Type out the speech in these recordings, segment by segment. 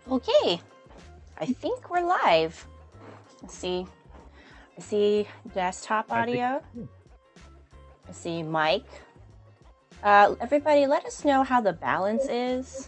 Okay, I think we're live. Let's see. I see desktop audio. I see mic. Everybody, let us know how the balance is.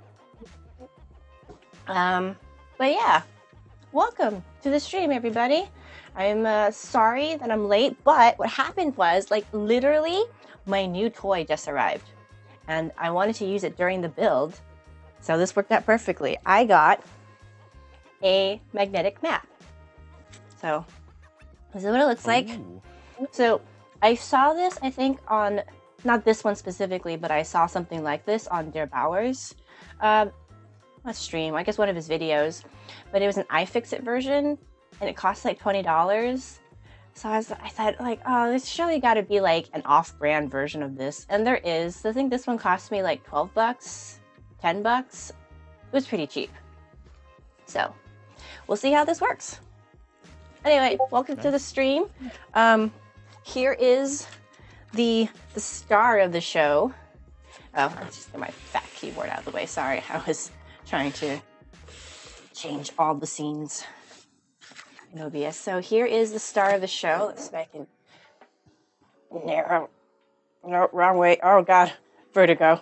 But yeah, welcome to the stream, everybody. I'm sorry that I'm late, but what happened was, like, literally, my new toy just arrived, and I wanted to use it during the build, so this worked out perfectly. I got a magnetic map. So this is what it looks like. So I saw this, I think, on, not this one specifically, but I saw something like this on Der Bauer's a stream, I guess one of his videos, but it was an iFixit version and it cost like $20. So I thought, like, oh, there's surely got to be like an off-brand version of this, and there is. I think this one cost me like 12 bucks, 10 bucks. It was pretty cheap. So we'll see how this works. Anyway, welcome to the stream. Here is the star of the show. Oh, let's just get my fat keyboard out of the way. Sorry, I was trying to change all the scenes in OBS. So here is the star of the show. Let's see if I can narrow. No, wrong way. Oh God, vertigo.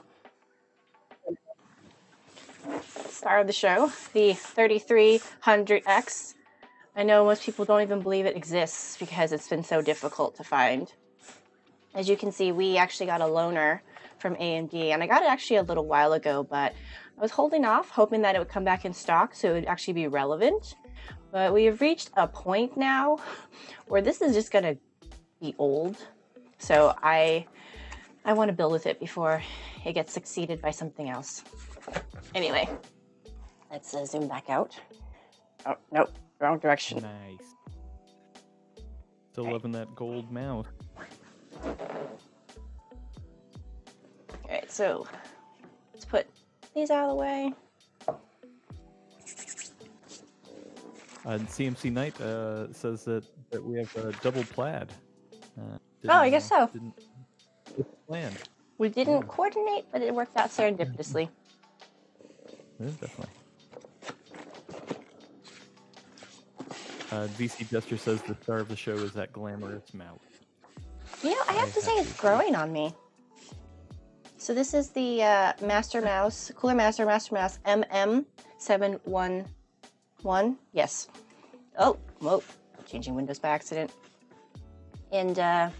Star of the show, the 3300X. I know most people don't even believe it exists because it's been so difficult to find. As you can see, we actually got a loaner from AMD, and I got it actually a little while ago, but I was holding off, hoping that it would come back in stock so it would actually be relevant. But we have reached a point now where this is just gonna be old. So I want to build with it before it gets succeeded by something else. Anyway, let's zoom back out. Oh, nope. Wrong direction. Nice. Still loving that gold mouse. Alright, so let's put these out of the way. CMC Knight says that we have a double plaid. Oh, I guess so. Planned. We didn't coordinate, but it worked out serendipitously. Yeah, definitely. VC Jester says the star of the show is that glamorous mouth. You know, I have to say it's growing on me. So this is the Master Mouse, Cooler Master Mouse MM711. Yes. Oh, whoa. Changing windows by accident. And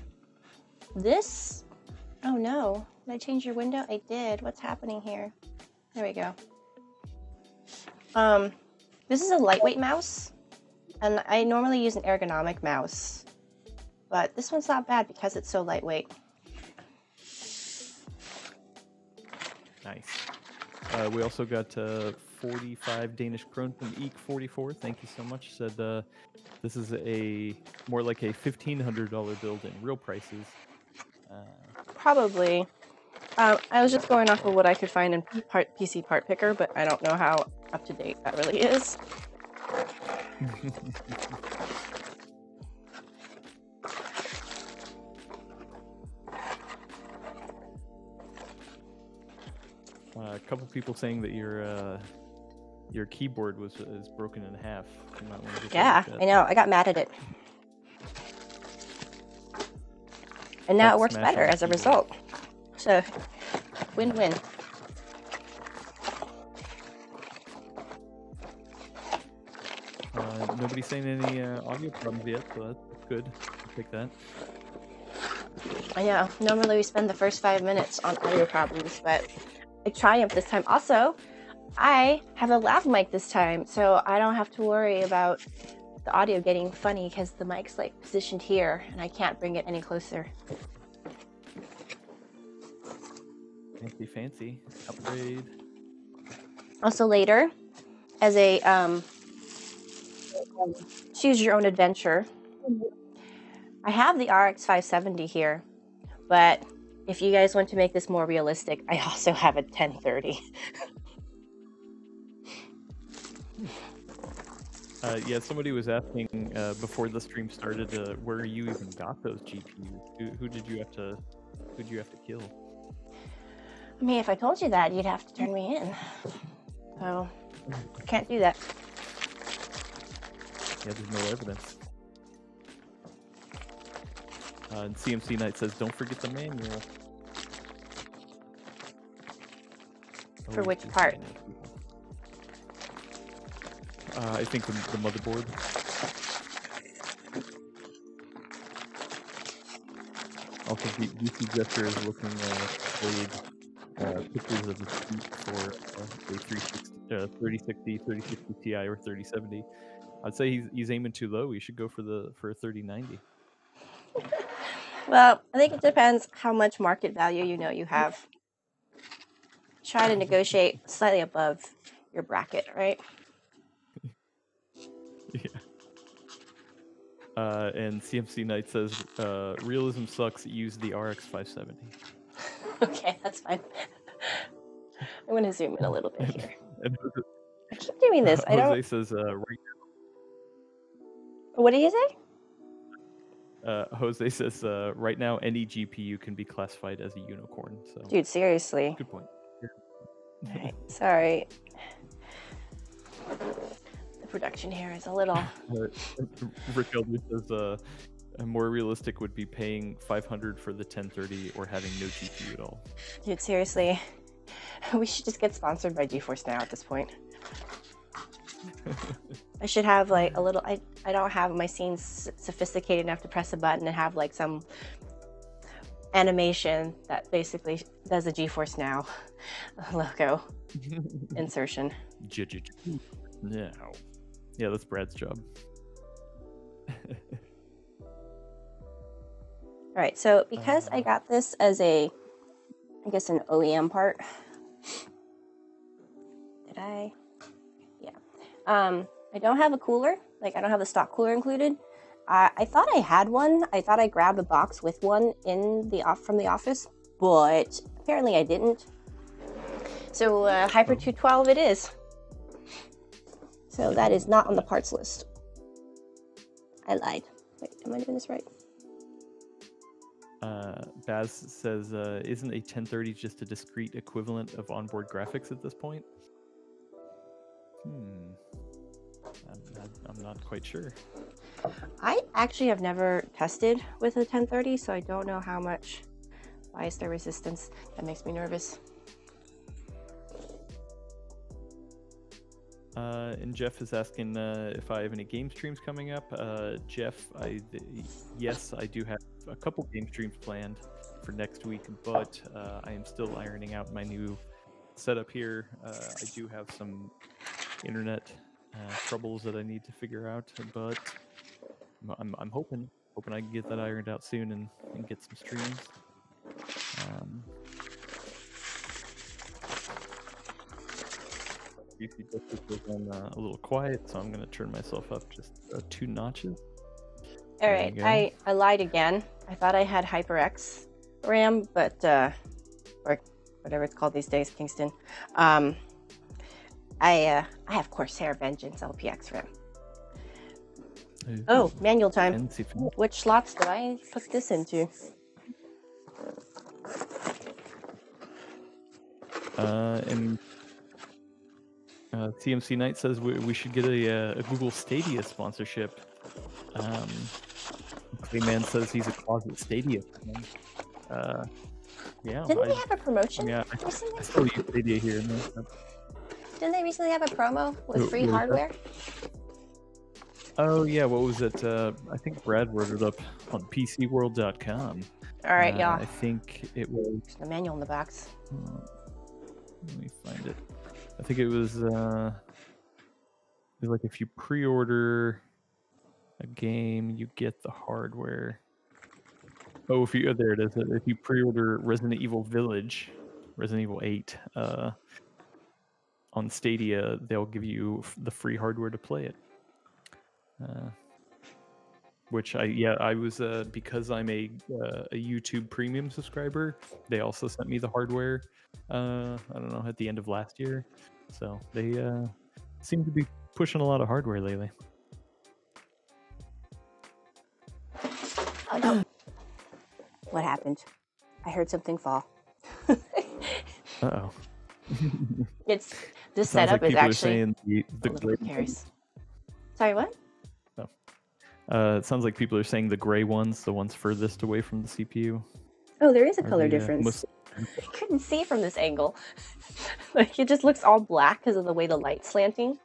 this, oh no. Did I change your window? I did. What's happening here? There we go. This is a lightweight mouse. And I normally use an ergonomic mouse, but this one's not bad because it's so lightweight. Nice. We also got 45 Danish krone from Eek44. Thank you so much. Said this is more like a $1,500 build in real prices. Probably. I was just going off of what I could find in PC Part Picker, but I don't know how up to date that really is. A couple people saying that your keyboard is broken in half. Yeah, I know. I got mad at it, and now it works better as a result. So, win-win. Nobody's saying any audio problems yet, so that's good. I'll take that. I know. Normally we spend the first 5 minutes on audio problems, but I triumphed this time. Also, I have a lav mic this time, so I don't have to worry about the audio getting funny because the mic's like positioned here and I can't bring it any closer. Fancy. Upgrade. Also later, as a choose your own adventure, I have the RX 570 here, but if you guys want to make this more realistic, I also have a 1030. Yeah, somebody was asking before the stream started where you even got those GPUs. Who did you have to kill? I mean, if I told you that, you'd have to turn me in. So Can't do that. Yeah, there's no evidence. And CMC Knight says, don't forget the manual. For Oh, which geez, part? I think the motherboard. Also, DC Gesture is looking at pictures of the seat for a 3060, 3060 Ti or 3070. I'd say he's aiming too low. He should go for a 3090. Well, I think it depends how much market value you have. Try to negotiate slightly above your bracket, right? Yeah. And CMC Knight says, realism sucks, use the RX 570. Okay, that's fine. I'm going to zoom in a little bit here. And I keep doing this. I Jose don't... says, What do you say? Jose says, right now any GPU can be classified as a unicorn. So, Dude, seriously. good point. All right, sorry. The production here is a little... Rick Elder says, a more realistic would be paying $500 for the 1030 or having no GPU at all. Dude, seriously. We should just get sponsored by GeForce Now at this point. I should have like a little... I don't have my scenes sophisticated enough to press a button and have like some animation that basically does a GeForce Now logo insertion. No. Yeah, that's Brad's job. All right, so because I got this as I guess an OEM part. Did I? Yeah. I don't have a cooler. Like, I don't have the stock cooler included. I thought I had one. I thought I grabbed a box with one from the office, but apparently I didn't. So Hyper 212 it is. So that is not on the parts list. I lied. Wait, am I doing this right? Baz says, isn't a 1030 just a discrete equivalent of onboard graphics at this point? I'm not quite sure. I actually have never tested with a 1030, so I don't know how much. Why is there resistance? That makes me nervous. And Jeff is asking if I have any game streams coming up. Jeff, yes, I do have a couple game streams planned for next week, but I am still ironing out my new setup here. I do have some internet troubles that I need to figure out, but I'm hoping I can get that ironed out soon and get some streams. DC Justice was on a little quiet, so I'm going to turn myself up just 2 notches. All right, I lied again. I thought I had HyperX RAM, but or whatever it's called these days, Kingston. I have Corsair Vengeance LPX RAM. Oh, manual time. Which slots did I put this into? And CMC Knight says we should get a Google Stadia sponsorship. Clayman says he's a closet Stadia fan. Yeah. Didn't they have a promotion? Yeah, recently? I still use Stadia here. Didn't they recently have a promo with free hardware? Oh yeah, what was it? I think Brad wrote it up on PCWorld.com. All right, y'all. I think it was the manual in the box. Let me find it. I think it was like if you pre-order a game, you get the hardware. Oh, there it is. If you pre-order Resident Evil Village, Resident Evil 8, on Stadia, they'll give you the free hardware to play it. Which I was because I'm a YouTube Premium subscriber. They also sent me the hardware. I don't know, at the end of last year. So they seem to be pushing a lot of hardware lately. Oh no! What happened? I heard something fall. Uh-oh. It's This Sounds like setup is people are actually saying the a little gray. precarious. Sorry, what? It sounds like people are saying the gray ones, the ones furthest away from the CPU, Oh, there is a are color the difference. most. I couldn't see from this angle. Like it just looks all black because of the way the light's slanting.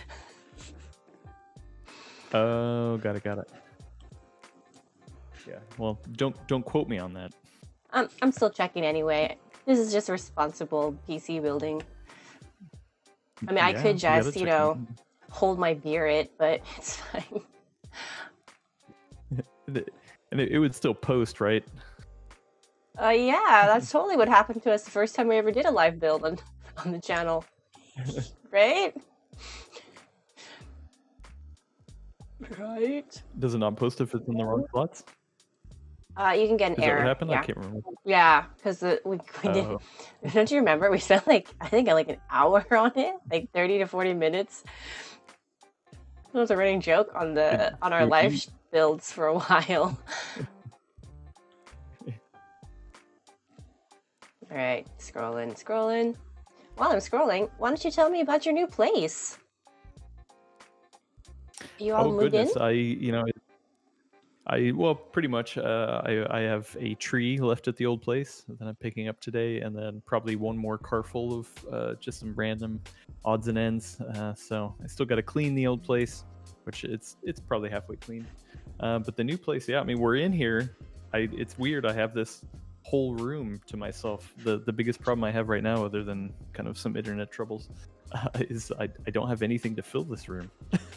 Oh, got it. Yeah. Well, don't quote me on that. I'm still checking anyway. This is just responsible PC building. I mean, I Yeah, could you gotta just, you check know, them. hold my beer it, but it's fine. And it would still post, right? Yeah, that's totally what happened to us the first time we ever did a live build on the channel. Right? Right? Does it not post if it's in the wrong slots? You can get an Is that error. what happened? Yeah. I can't remember. Yeah, because we did. Oh. Don't you remember? We spent like I think like an hour on it, like 30 to 40 minutes. It was a running joke on our live builds for a while. All right, scrolling. While I'm scrolling, why don't you tell me about your new place? You all Oh moved goodness, in? well, pretty much. I have a tree left at the old place that I'm picking up today, and then probably one more car full of just some random odds and ends. So I still got to clean the old place, which it's probably halfway clean. But the new place, yeah. I mean, we're in here. It's weird. I have this whole room to myself. The biggest problem I have right now, other than kind of some internet troubles, is I don't have anything to fill this room.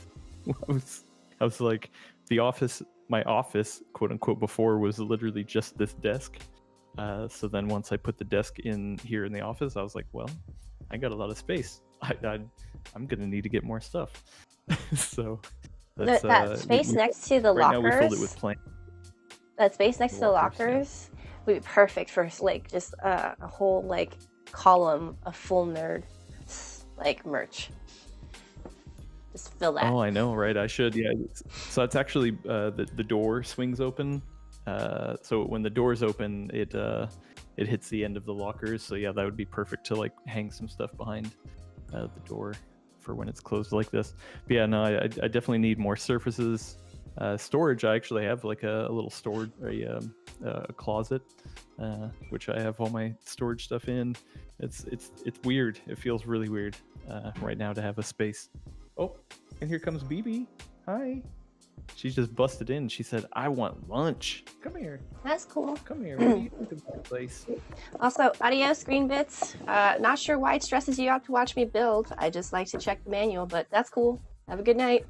I was like, my office, quote unquote, before was literally just this desk. So then once I put the desk in here in the office, I was like, well, I got a lot of space. I'm gonna need to get more stuff. So that's, that space next to the right lockers. Now we filled it with plants. That space next to the lockers would be perfect for like just a whole like column of full nerd like merch. Just fill that. Oh, I know, right? I should, yeah. So it's actually the door swings open. So when the door's open, it hits the end of the lockers. So yeah, that would be perfect to like hang some stuff behind the door for when it's closed like this. But yeah, no, I definitely need more surfaces. Storage, I actually have like a little storage, a closet, which I have all my storage stuff in. It's weird. It feels really weird right now to have a space. Oh, and here comes BB. Hi. She's just busted in. She said, I want lunch. Come here. That's cool. Come here. What do you think of this place? Also, adios, Green Bits. Not sure why it stresses you out to watch me build. I just like to check the manual, but that's cool. Have a good night.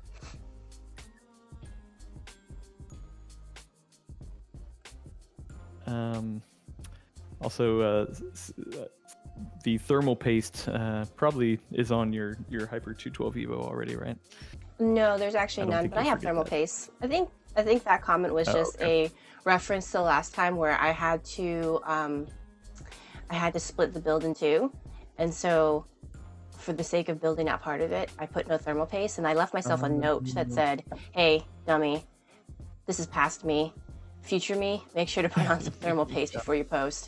Also, the thermal paste probably is on your Hyper 212 Evo already, right? No, there's actually none, but I have thermal paste. I think that comment was just a reference to the last time where I had to split the build in two, and so for the sake of building out part of it, I put no thermal paste, and I left myself a note that said, "Hey, dummy, this is past me. Future me, make sure to put on some thermal paste before you post."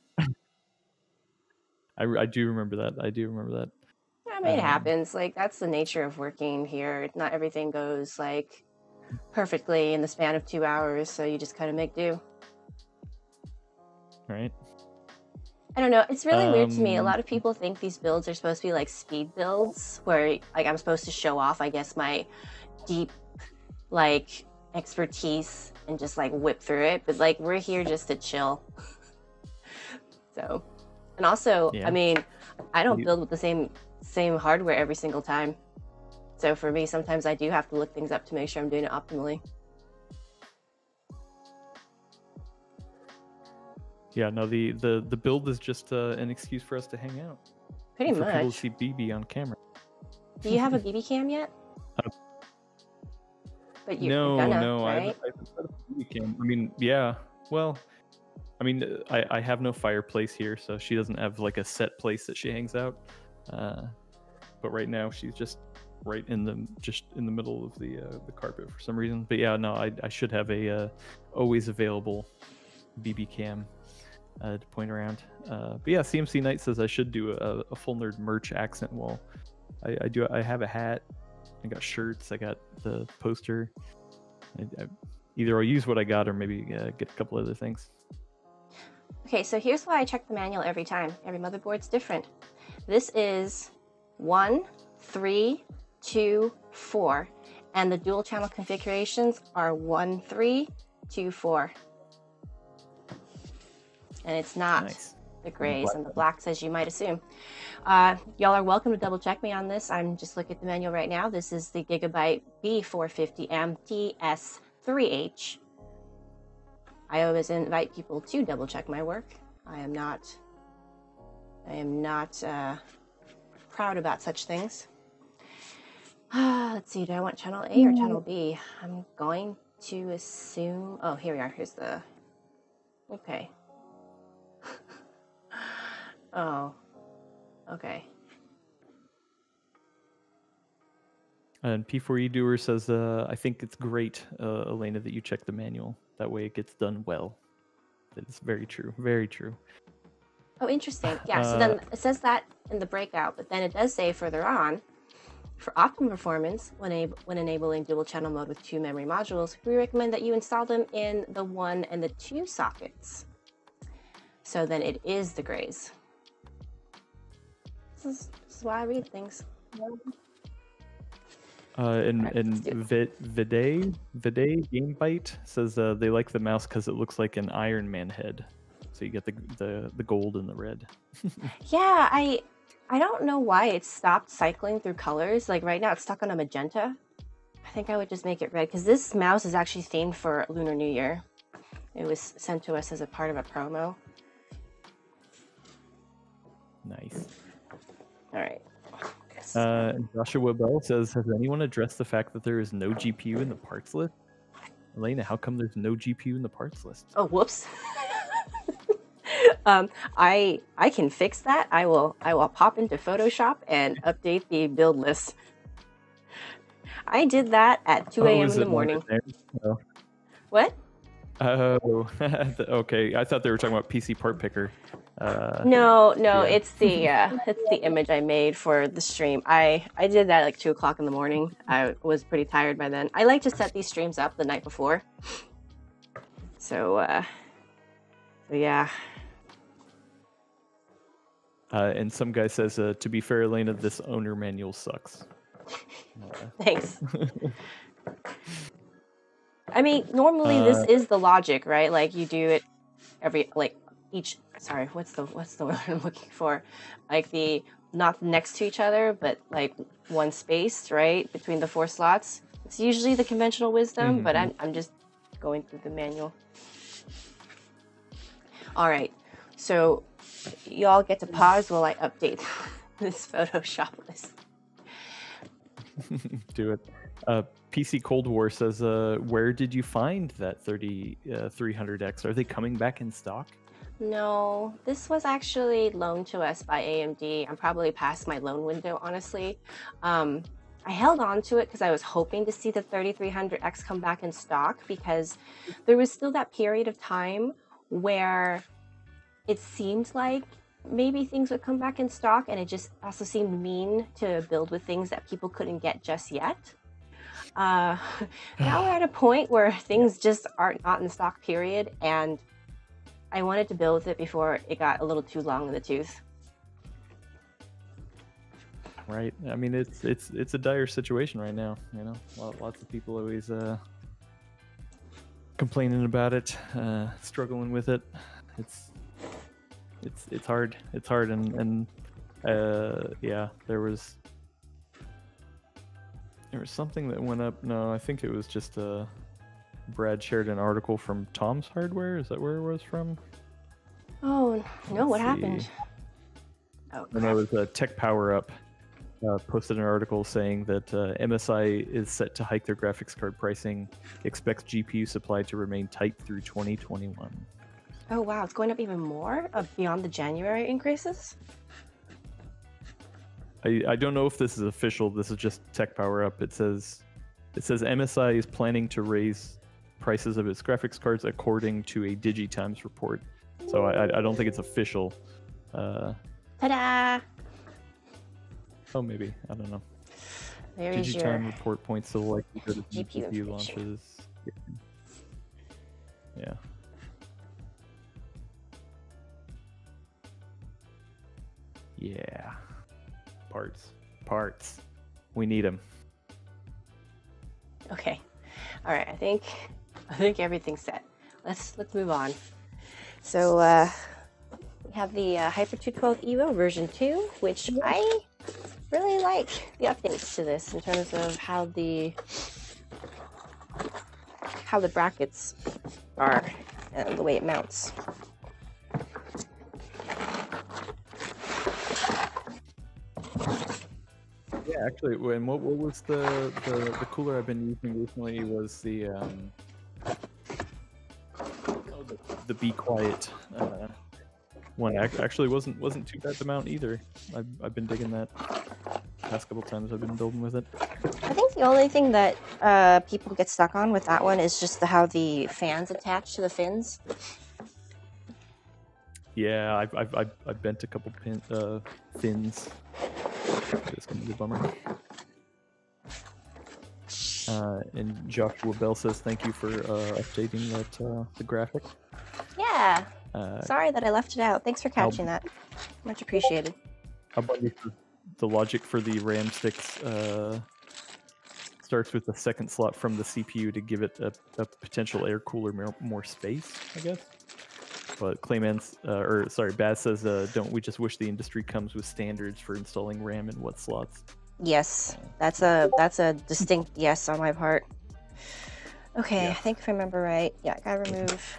I do remember that. I mean, it happens. Like, that's the nature of working here. Not everything goes like perfectly in the span of 2 hours, so you just kind of make do. Right. I don't know. It's really weird to me. A lot of people think these builds are supposed to be like speed builds, where like I'm supposed to show off, I guess, my deep like expertise and just like whip through it. But like we're here just to chill. So, and also, I mean, I don't build with the same hardware every single time. So for me, sometimes I do have to look things up to make sure I'm doing it optimally. Yeah, no, the build is just an excuse for us to hang out. Pretty much. For people to see BB on camera. Do you have a BB cam yet? But you're gonna, right? I haven't set up a BB cam. I mean, yeah. Well, I mean, I have no fireplace here, so she doesn't have like a set place that she hangs out. But right now she's just right in the middle of the carpet for some reason. But yeah, no, I should have a always available BB cam to point around. But yeah, CMC Knight says I should do a full nerd merch accent wall. I have a hat. I got shirts. I got the poster. Either I'll use what I got, or maybe get a couple other things. Okay, so here's why I check the manual every time. Every motherboard's different. This is 1, 3, 2, 4, and the dual channel configurations are 1, 3, 2, 4. And it's not the grays and the blacks as you might assume. Y'all are welcome to double check me on this. I'm just looking at the manual right now. This is the Gigabyte B450M TS3H. I always invite people to double check my work. I am not proud about such things. Let's see, do I want channel A or channel B? I'm going to assume, oh, here we are. Here's the, okay. Oh, okay. And P4E Doer says, I think it's great, Elena, that you check the manual. That way it gets done well. That is very true. Very true. Oh, interesting. Yeah, so then it says that in the breakout, but then it does say further on, for optimum performance, when enabling dual channel mode with 2 memory modules, we recommend that you install them in the 1 and the 2 sockets. So then it is the grays. This is why I read things. And Viday Gamebite says they like the mouse because it looks like an Iron Man head. So you get the gold and the red. Yeah, I don't know why it stopped cycling through colors. Like right now it's stuck on a magenta. I think I would just make it red because this mouse is actually themed for Lunar New Year. It was sent to us as a part of a promo. Nice. All right. Joshua Bell says, has anyone addressed the fact that there is no GPU in the parts list? Elena, how come there's no GPU in the parts list? Oh, whoops. I can fix that. I will pop into Photoshop and update the build list. I did that at 2 a.m. in the morning. Oh. What? Oh, okay. I thought they were talking about PC Part Picker. No, yeah. it's the image I made for the stream. I did that at like 2 o'clock in the morning. I was pretty tired by then. I like to set these streams up the night before. So yeah. And some guy says, to be fair, Elena, this owner manual sucks. Thanks. I mean, normally this is the logic, right? Like you do it every, like each, sorry, what's the word I'm looking for? Like not next to each other, but like one spaced, right? Between the 4 slots. It's usually the conventional wisdom, but I'm just going through the manual. All right, so y'all get to pause while I update this Photoshop list. Do it. PC Cold War says, where did you find that 300X? Are they coming back in stock? No, this was actually loaned to us by AMD. I'm probably past my loan window, honestly. I held on to it because I was hoping to see the 3300X come back in stock because there was still that period of time where it seemed like maybe things would come back in stock, and it just also seemed mean to build with things that people couldn't get just yet. Now we're at a point where things just are not in stock, period, and I wanted to build with it before it got a little too long in the tooth. Right. I mean, it's a dire situation right now. You know, lots of people always complaining about it, struggling with it. It's hard. It's hard, and yeah, there was something that went up. No, I think it was just Brad shared an article from Tom's Hardware. Is that where it was from? Oh no, what happened? Oh, and it was Tech Power Up posted an article saying that MSI is set to hike their graphics card pricing, expects GPU supply to remain tight through 2021. Oh wow, it's going up even more beyond the January increases? I don't know if this is official. This is just Tech Power Up. It says MSI is planning to raise prices of its graphics cards according to a DigiTimes report. So I don't think it's official. Ta-da! Oh, maybe. I don't know. There's your Digitime report points to the likelihood of new GPU GPU information. launches. Yeah. Yeah. Parts. We need them. Okay. All right. I think everything's set. Let's move on. So we have the Hyper 212 Evo version 2, which I really like the updates to this in terms of how the brackets are and the way it mounts. Yeah, actually, when what was the cooler I've been using recently was the the Be Quiet one. Actually wasn't too bad to mount either. I've been digging that. Past couple times I've been building with it. I think the only thing that people get stuck on with that one is just how the fans attach to the fins. Yeah, I bent a couple fins. It's gonna be a bummer. And Joshua Bell says thank you for updating that the graphic. Yeah. Sorry that I left it out. Thanks for catching that. Much appreciated. How about the logic for the RAM sticks starts with the second slot from the CPU to give it a potential air cooler more space, I guess. But Baz says, don't we just wish the industry comes with standards for installing RAM in what slots? Yes, that's a distinct yes on my part. Okay, Yeah. I think if I remember right, yeah, I gotta remove.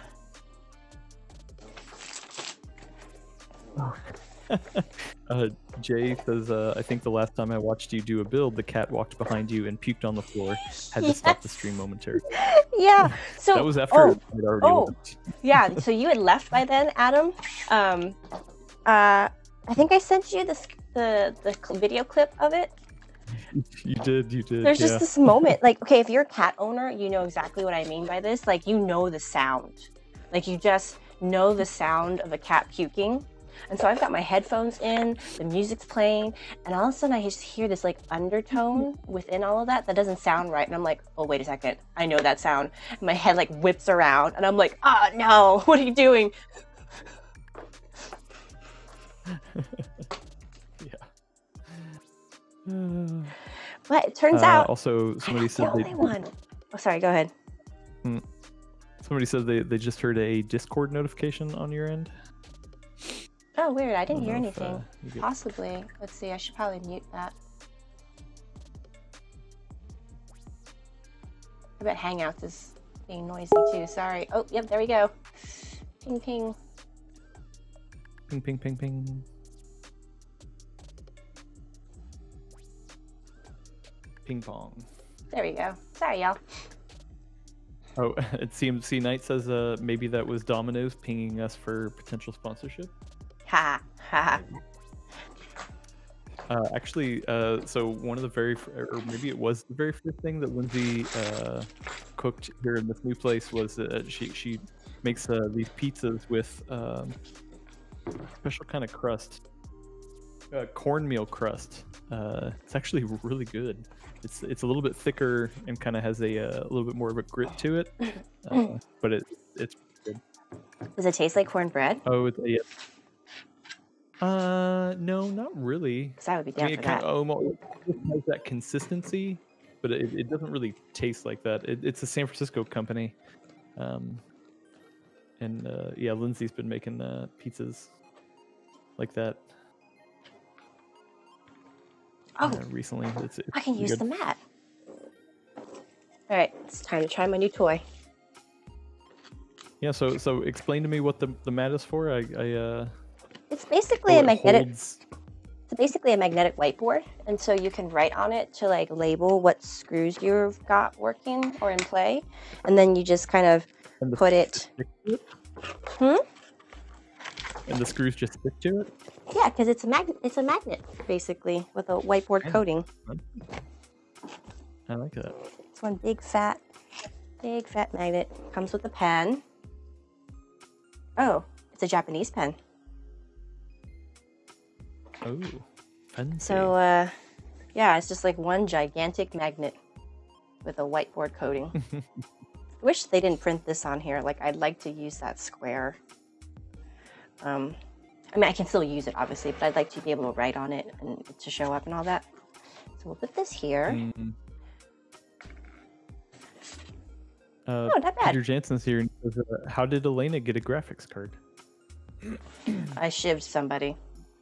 Jay says, I think the last time I watched you do a build, the cat walked behind you and puked on the floor. Had to stop the stream momentarily. Yeah, so that was after it had already opened. Yeah, so you had left by then, Adam. I think I sent you the video clip of it. You did. There's just this moment, like, okay, if you're a cat owner, you know exactly what I mean by this. Like, you know the sound. Like, you just know the sound of a cat puking. And so I've got my headphones in, the music's playing, and all of a sudden I just hear this like undertone within all of that doesn't sound right. And I'm like, oh, wait a second, I know that sound. And my head like whips around and I'm like, oh no, what are you doing? Yeah. But it turns out also somebody said the only one. Oh, sorry, go ahead. Somebody said they just heard a Discord notification on your end. Oh, weird. I didn't hear if, anything. Possibly. Let's see. I should probably mute that. I bet Hangouts is being noisy too. Sorry. Oh, yep. There we go. Ping, ping. Ping, ping, ping, ping. Ping pong. There we go. Sorry, y'all. Oh, it seems C Knight says maybe that was Domino's pinging us for potential sponsorship. Ha ha. Actually, so one of the or maybe it was the very first thing that Lindsay cooked here in this new place was she makes these pizzas with special kind of crust, cornmeal crust. It's actually really good. It's a little bit thicker and kind of has a little bit more of a grit to it, but it's good. Does it taste like cornbread? Oh, yeah. No, not really. Because I would be down for that. It has that consistency, but it doesn't really taste like that. It's a San Francisco company, and yeah, Lindsay's been making pizzas like that. Recently, I can use the mat. All right, it's time to try my new toy. Yeah, so explain to me what the mat is for. It's basically a magnetic. It's basically a magnetic whiteboard, and so you can write on it to like label what screws you've got working or in play, and then you just kind of put it. And the screws just stick to it. Yeah, because it's a magnet. It's a magnet basically with a whiteboard coating. I like that. It's one big fat magnet. Comes with a pen. Oh, it's a Japanese pen. Oh, fancy. So Yeah, it's just like one gigantic magnet with a whiteboard coating. I wish they didn't print this on here. Like, I'd like to use that square. I mean, I can still use it, obviously, but I'd like to be able to write on it and to show up and all that. So we'll put this here. Oh, not bad. Peter Jansen's here. And says, how did Elena get a graphics card? I shivved somebody.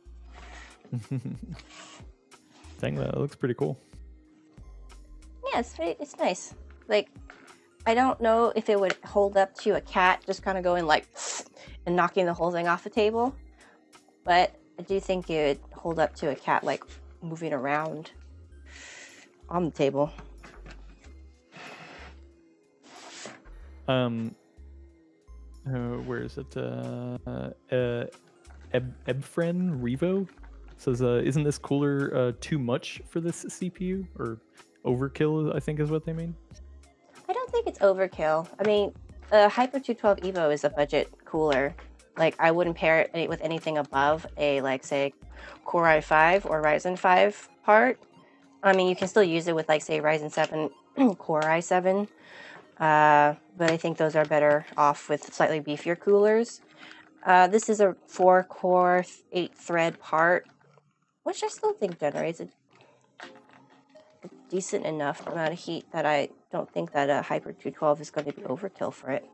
Dang, that looks pretty cool. Yeah, it's nice. Like, I don't know if it would hold up to a cat just kind of going like and knocking the whole thing off the table, but I do think it would hold up to a cat like moving around on the table. Where is it? Ebfren Revo says, isn't this cooler too much for this CPU, or overkill? I think is what they mean. I don't think it's overkill. I mean, the Hyper 212 Evo is a budget cooler. Like, I wouldn't pair it with anything above a, like, say, Core i5 or Ryzen 5 part. I mean, you can still use it with, like, say, Ryzen 7 Core i7. But I think those are better off with slightly beefier coolers. This is a 4-core, 8-thread part, which I still think generates a decent enough amount of heat that I don't think that a Hyper 212 is going to be overkill for it.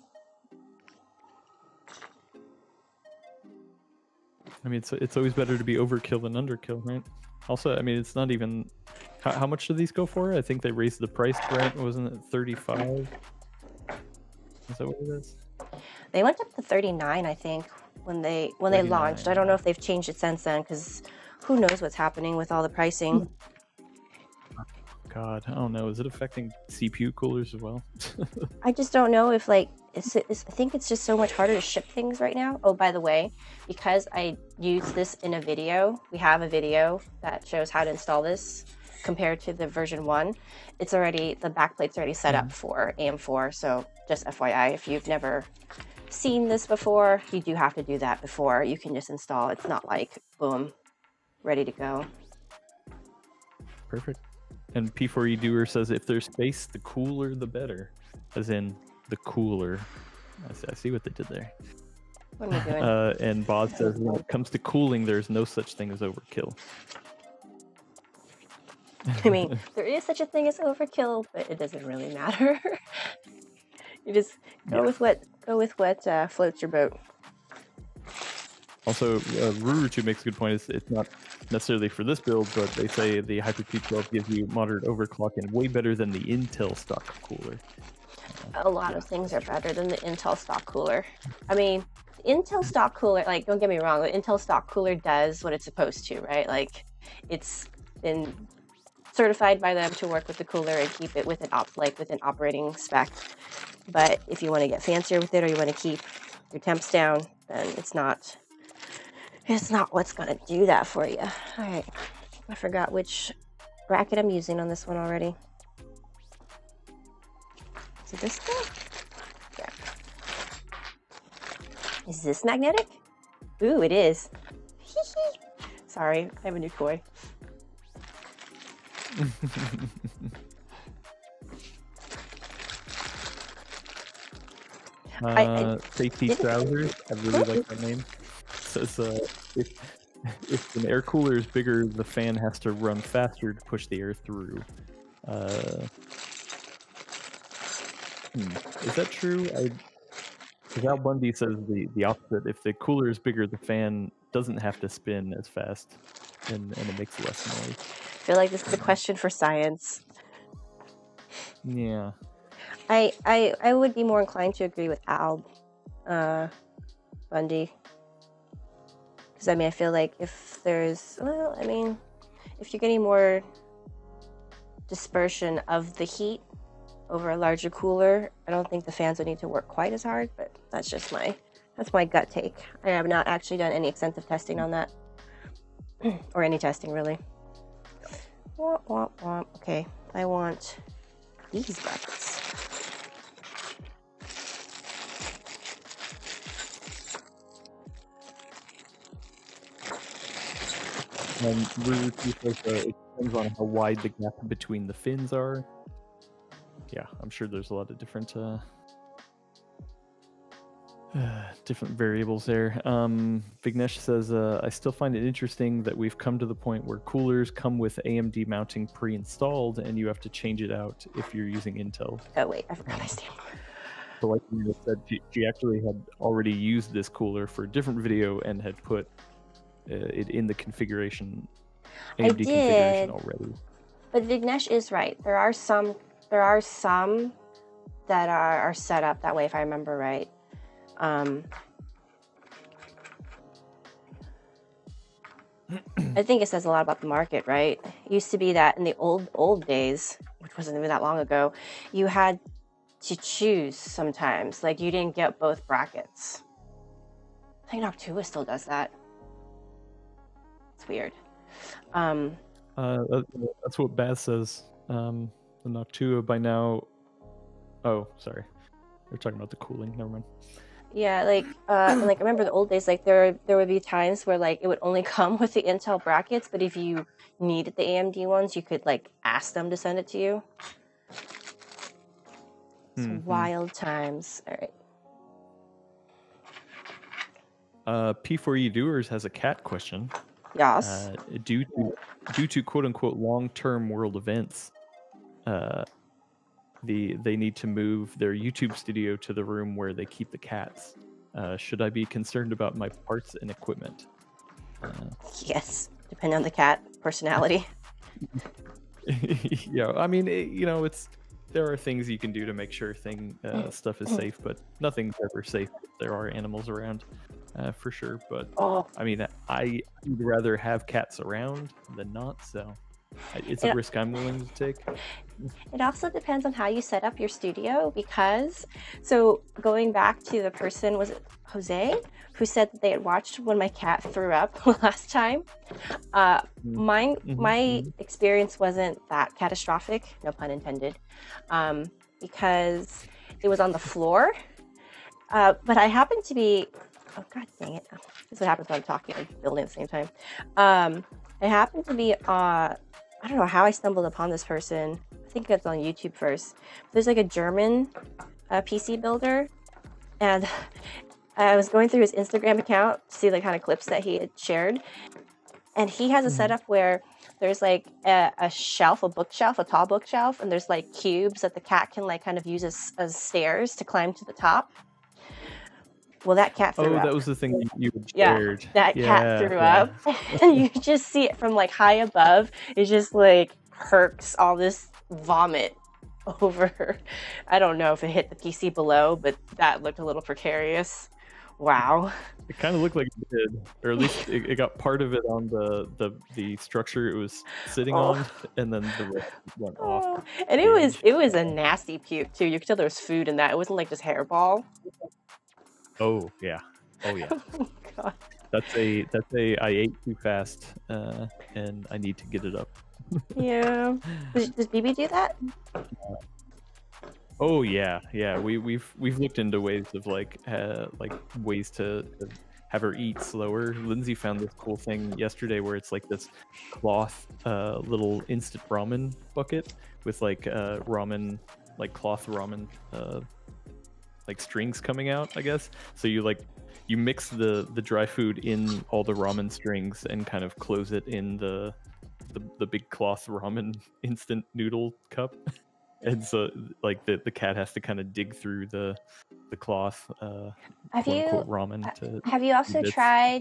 I mean, it's always better to be overkill than underkill, right? Also, I mean, it's not even... How much do these go for? I think they raised the price, right? Wasn't it 35? Is that what it is? They went up to 39, I think, when they launched. I don't know if they've changed it since then, because who knows what's happening with all the pricing. God, I don't know. Is it affecting CPU coolers as well? I just don't know if, like, I think it's just so much harder to ship things right now. Oh, by the way, because I used this in a video, we have a video that shows how to install this compared to the version 1. It's already, the backplate's already set up for AM4, so just FYI, if you've never seen this before, you do have to do that before you can just install. It's not like, boom, ready to go. Perfect. And P4E Doer says, if there's space, the cooler the better. As in, the cooler. I see what they did there. What am I doing? And Boz says, when it comes to cooling, there's no such thing as overkill. I mean, there is such a thing as overkill, but it doesn't really matter. You just go with what floats your boat. Also, Ruruchu makes a good point. It's not necessarily for this build, but they say the Hyper 212 gives you moderate overclocking way better than the Intel stock cooler. A lot of things are better than the Intel stock cooler. I mean, the Intel stock cooler, like, don't get me wrong, the Intel stock cooler does what it's supposed to, right? Like, it's been certified by them to work with the cooler and keep it with an operating spec. But if you want to get fancier with it, or you want to keep your temps down, then it's not what's going to do that for you. All right, I forgot which bracket I'm using on this one already. Is it this one? Yeah. Is this magnetic? Ooh, it is. Sorry, I have a new toy. Safety Trousers, I really like that name. It says, if an air cooler is bigger, the fan has to run faster to push the air through. Is that true? Al Bundy says the opposite. If the cooler is bigger, the fan doesn't have to spin as fast, and it makes less noise. I feel like this is a question for science. Yeah. I would be more inclined to agree with Al Bundy. Because, I mean, I feel like if there's, well, I mean, if you're getting more dispersion of the heat over a larger cooler, I don't think the fans would need to work quite as hard, but that's just that's my gut take. I have not actually done any extensive testing on that. Or any testing, really. Womp, womp, womp. Okay, I want these buckets. Ruruchu says, depends on how wide the gap between the fins are. Yeah, I'm sure there's a lot of different different variables there. Vignesh says, I still find it interesting that we've come to the point where coolers come with AMD mounting pre-installed and you have to change it out if you're using Intel. Oh wait, I forgot my stand. So like you said, she actually had already used this cooler for a different video and had put it in the configuration, AMD configuration already. But Vignesh is right. There are some that are set up that way, if I remember right. I think it says a lot about the market, right? It used to be that in the old days, which wasn't even that long ago, you had to choose sometimes. Like you didn't get both brackets. I think Noctua still does that. It's weird. That's what Baz says. The Noctua by now. Oh, sorry. We're talking about the cooling. Never mind. Yeah, like like remember the old days, like there would be times where like it would only come with the Intel brackets, but if you needed the AMD ones, you could like ask them to send it to you. It's wild times. All right. P4E Doers has a cat question. Yes. Due to quote unquote long-term world events, they need to move their YouTube studio to the room where they keep the cats. Should I be concerned about my parts and equipment? Yes, depending on the cat personality. Yeah, I mean, there are things you can do to make sure stuff is safe, but nothing's ever safe if there are animals around, for sure. But I mean, I would rather have cats around than not, so it's a risk I'm willing to take. It also depends on how you set up your studio, because, so going back to the person, was it Jose, who said that they had watched when my cat threw up last time. My experience wasn't that catastrophic, no pun intended, because it was on the floor. But I happened to be, oh god dang it, this is what happens when I'm talking and building at the same time. I happened to be I don't know how I stumbled upon this person. I think it's on YouTube first. There's like a German PC builder, and I was going through his Instagram account to see the kind of clips that he had shared, and he has a setup where there's like a shelf, a bookshelf, a tall bookshelf, and there's like cubes that the cat can like kind of use as stairs to climb to the top. Well, that cat threw up. Oh, that was the thing you shared. Yeah, that cat threw up. And you just see it from like high above. It just like herks all this vomit over. I don't know if it hit the PC below, but that looked a little precarious. Wow. It kind of looked like it did, or at least it got part of it on the structure it was sitting on, and then the rest went off. And it was a nasty puke too. You could tell there was food in that. It wasn't like just hairball. Oh yeah. Oh yeah. Oh god. That's a I ate too fast, and I need to get it up. Yeah. Does BB do that? Oh yeah. We've looked into ways of like ways to have her eat slower. Lindsay found this cool thing yesterday where it's like this cloth little instant ramen bucket with like ramen, like cloth ramen like strings coming out, I guess. So you mix the dry food in all the ramen strings and kind of close it in the big cloth ramen instant noodle cup. And so like the cat has to kind of dig through the cloth ramen. Have you also tried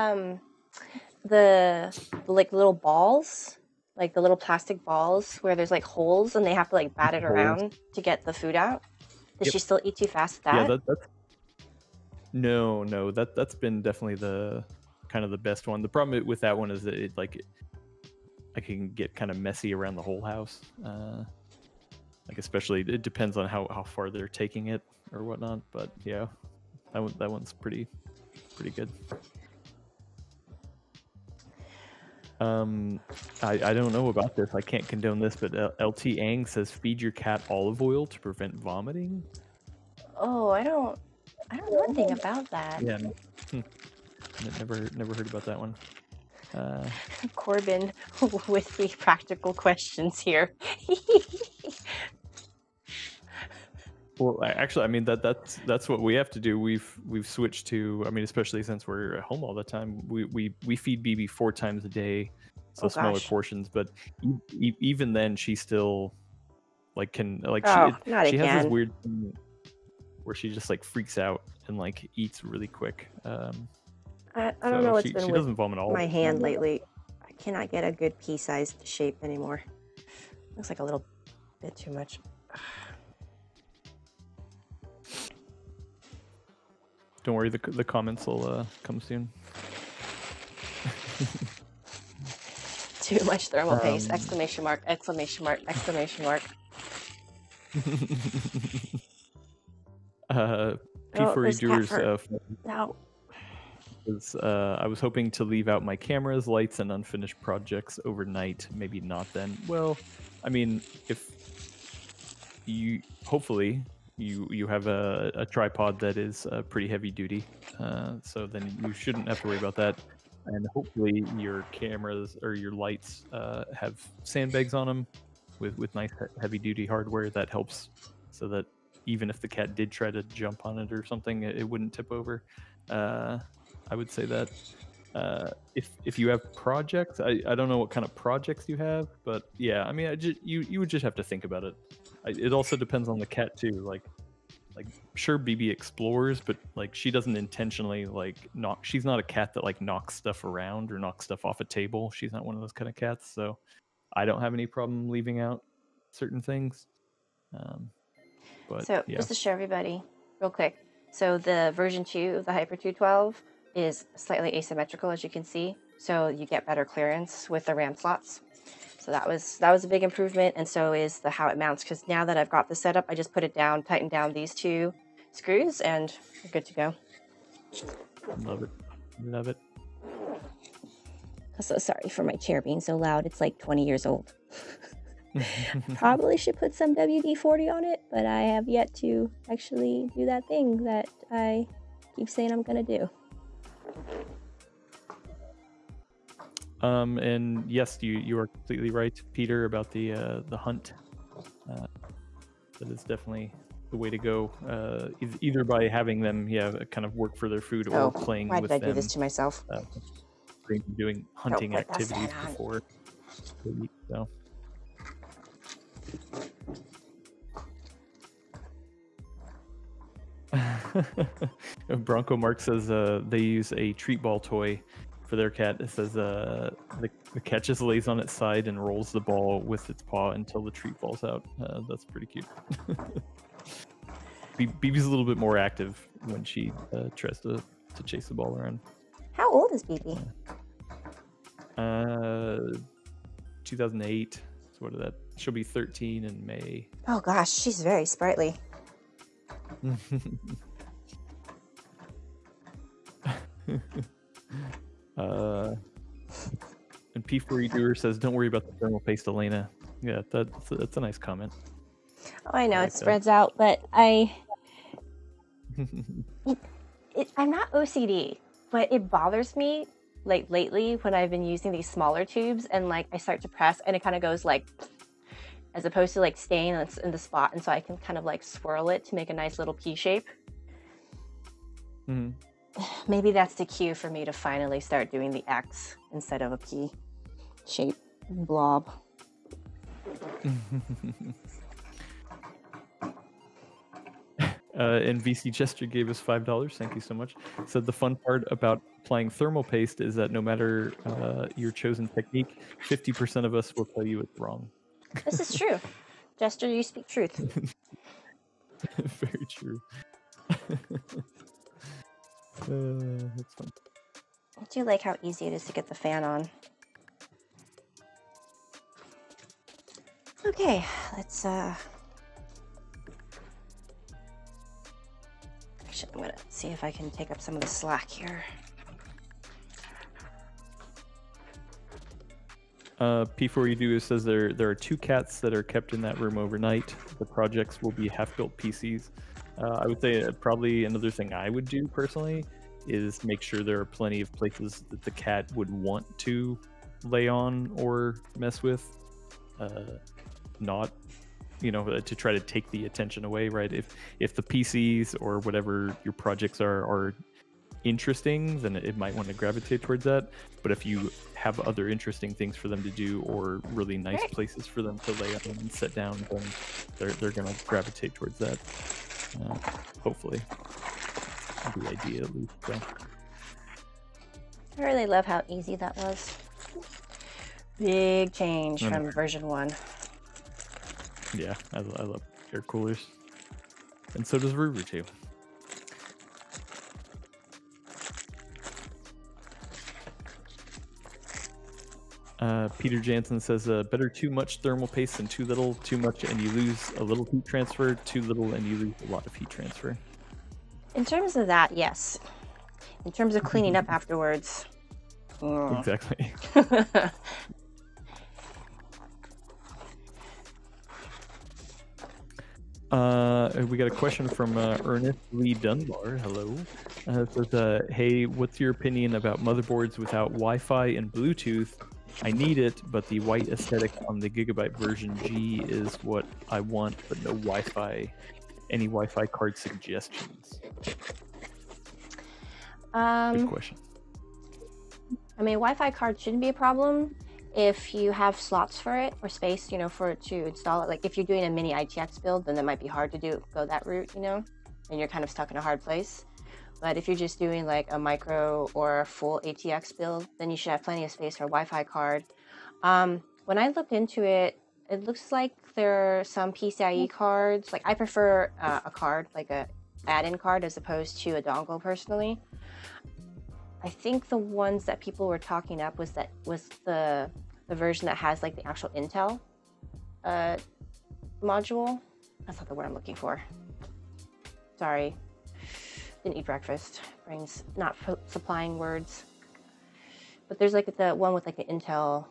the like little balls, like the little plastic balls where there's like holes and they have to like bat it around to get the food out? Does she still eat too fast with that? Yeah, no, that's been definitely the kind of the best one. The problem with that one is that it can get kind of messy around the whole house. Like especially, it depends on how far they're taking it or whatnot. But yeah, that one's pretty good. I don't know about this. I can't condone this, but LT Ang says feed your cat olive oil to prevent vomiting. Oh, I don't know anything about that. Yeah, never heard about that one. Corbin with the practical questions here. Well, actually, I mean that's what we have to do. We've switched to. I mean, especially since we're at home all the time, we feed BB 4 times a day, so smaller portions. But even then, she still like can like she has this weird thing where she just like freaks out and like eats really quick. I don't know what's been she with doesn't vomit all my hand lately. I cannot get a good pea-sized shape anymore. Looks like a little bit too much. Don't worry, the comments will come soon. Too much thermal paste! Exclamation mark! Exclamation mark! Exclamation mark! P4E Doers. No. I was hoping to leave out my cameras, lights, and unfinished projects overnight. Maybe not then. Well, I mean, if you hopefully you have a tripod that is pretty heavy duty, so then you shouldn't have to worry about that. And hopefully your cameras or your lights have sandbags on them with nice heavy duty hardware that helps, so that even if the cat did try to jump on it or something, it wouldn't tip over. I would say that if you have projects, I don't know what kind of projects you have, but yeah, I mean, you would just have to think about it. It also depends on the cat too. Like sure, BB explores, but like she doesn't intentionally like knock. She's not a cat that like knocks stuff around or knocks stuff off a table. She's not one of those kind of cats, so I don't have any problem leaving out certain things. But so yeah. Just to show everybody real quick, so the version 2 of the Hyper 212 is slightly asymmetrical, as you can see, so you get better clearance with the RAM slots. So that was a big improvement, and so is the how it mounts, because now that I've got the setup, I just put it down, tighten down these 2 screws, and we're good to go. Love it. Love it. I'm so sorry for my chair being so loud. It's like 20 years old. Probably should put some WD-40 on it, but I have yet to actually do that thing that I keep saying I'm going to do. And yes, you are completely right, Peter, about the hunt. That is definitely the way to go. Either by having them, kind of work for their food, or playing with them. Why did I do this to myself? Doing hunting activities before they eat. So. Bronco Mark says they use a treat ball toy for their cat. It says the cat just lays on its side and rolls the ball with its paw until the treat falls out. That's pretty cute. BB's a little bit more active when she tries to chase the ball around. How old is BB? 2008. So what is that? She'll be 13 in May. Oh gosh, she's very sprightly. And P4E Doer says, "Don't worry about the thermal paste, Elena." Yeah, that's a nice comment. Oh, I know it spreads out, but I'm not OCD, but it bothers me like lately when I've been using these smaller tubes and like I start to press and it kind of goes like, as opposed to like staying in the spot, and so I can kind of like swirl it to make a nice little pea shape. Mm-hmm. Maybe that's the cue for me to finally start doing the X instead of a pea shape blob. And VC Chester gave us $5. Thank you so much. Said the fun part about applying thermal paste is that no matter your chosen technique, 50% of us will tell you it's wrong. This is true. Jester, you speak truth. Very true. That's fun. I do like how easy it is to get the fan on. Okay, let's actually, I'm gonna see if I can take up some of the slack here. P4E says there are 2 cats that are kept in that room overnight. The projects will be half-built PCs. I would say probably another thing I would do personally is make sure there are plenty of places that the cat would want to lay on or mess with, not, you know, to try to take the attention away, right? If the PCs or whatever your projects are interesting, then it might want to gravitate towards that. But if you have other interesting things for them to do or really nice places for them to lay on and sit down, then they're gonna gravitate towards that. Hopefully, the idea at least. So. I really love how easy that was. Big change from version 1. Yeah, I love air coolers, and so does Ruru too. Peter Jansen says, better too much thermal paste than too little. Too much and you lose a little heat transfer. Too little and you lose a lot of heat transfer. In terms of that, yes. In terms of cleaning up afterwards. Exactly. We got a question from Ernest Lee Dunbar. Hello. Says, hey, what's your opinion about motherboards without Wi-Fi and Bluetooth? I need it, but the white aesthetic on the Gigabyte version G is what I want, but no Wi-Fi. Any Wi-Fi card suggestions? Good question. I mean, Wi-Fi card shouldn't be a problem if you have slots for it or space, you know, for it to install it. Like if you're doing a mini ITX build, then that might be hard to go that route, you know, and you're kind of stuck in a hard place. But if you're just doing like a micro or a full ATX build, then you should have plenty of space for a Wi-Fi card. When I looked into it, it looks like there are some PCIe cards. Like I prefer a card, like a add-in card as opposed to a dongle personally. I think the ones that people were talking up was the version that has like the actual Intel module. That's not the word I'm looking for. Sorry. Didn't eat breakfast. Brain's not supplying words. But there's like the one with like the Intel.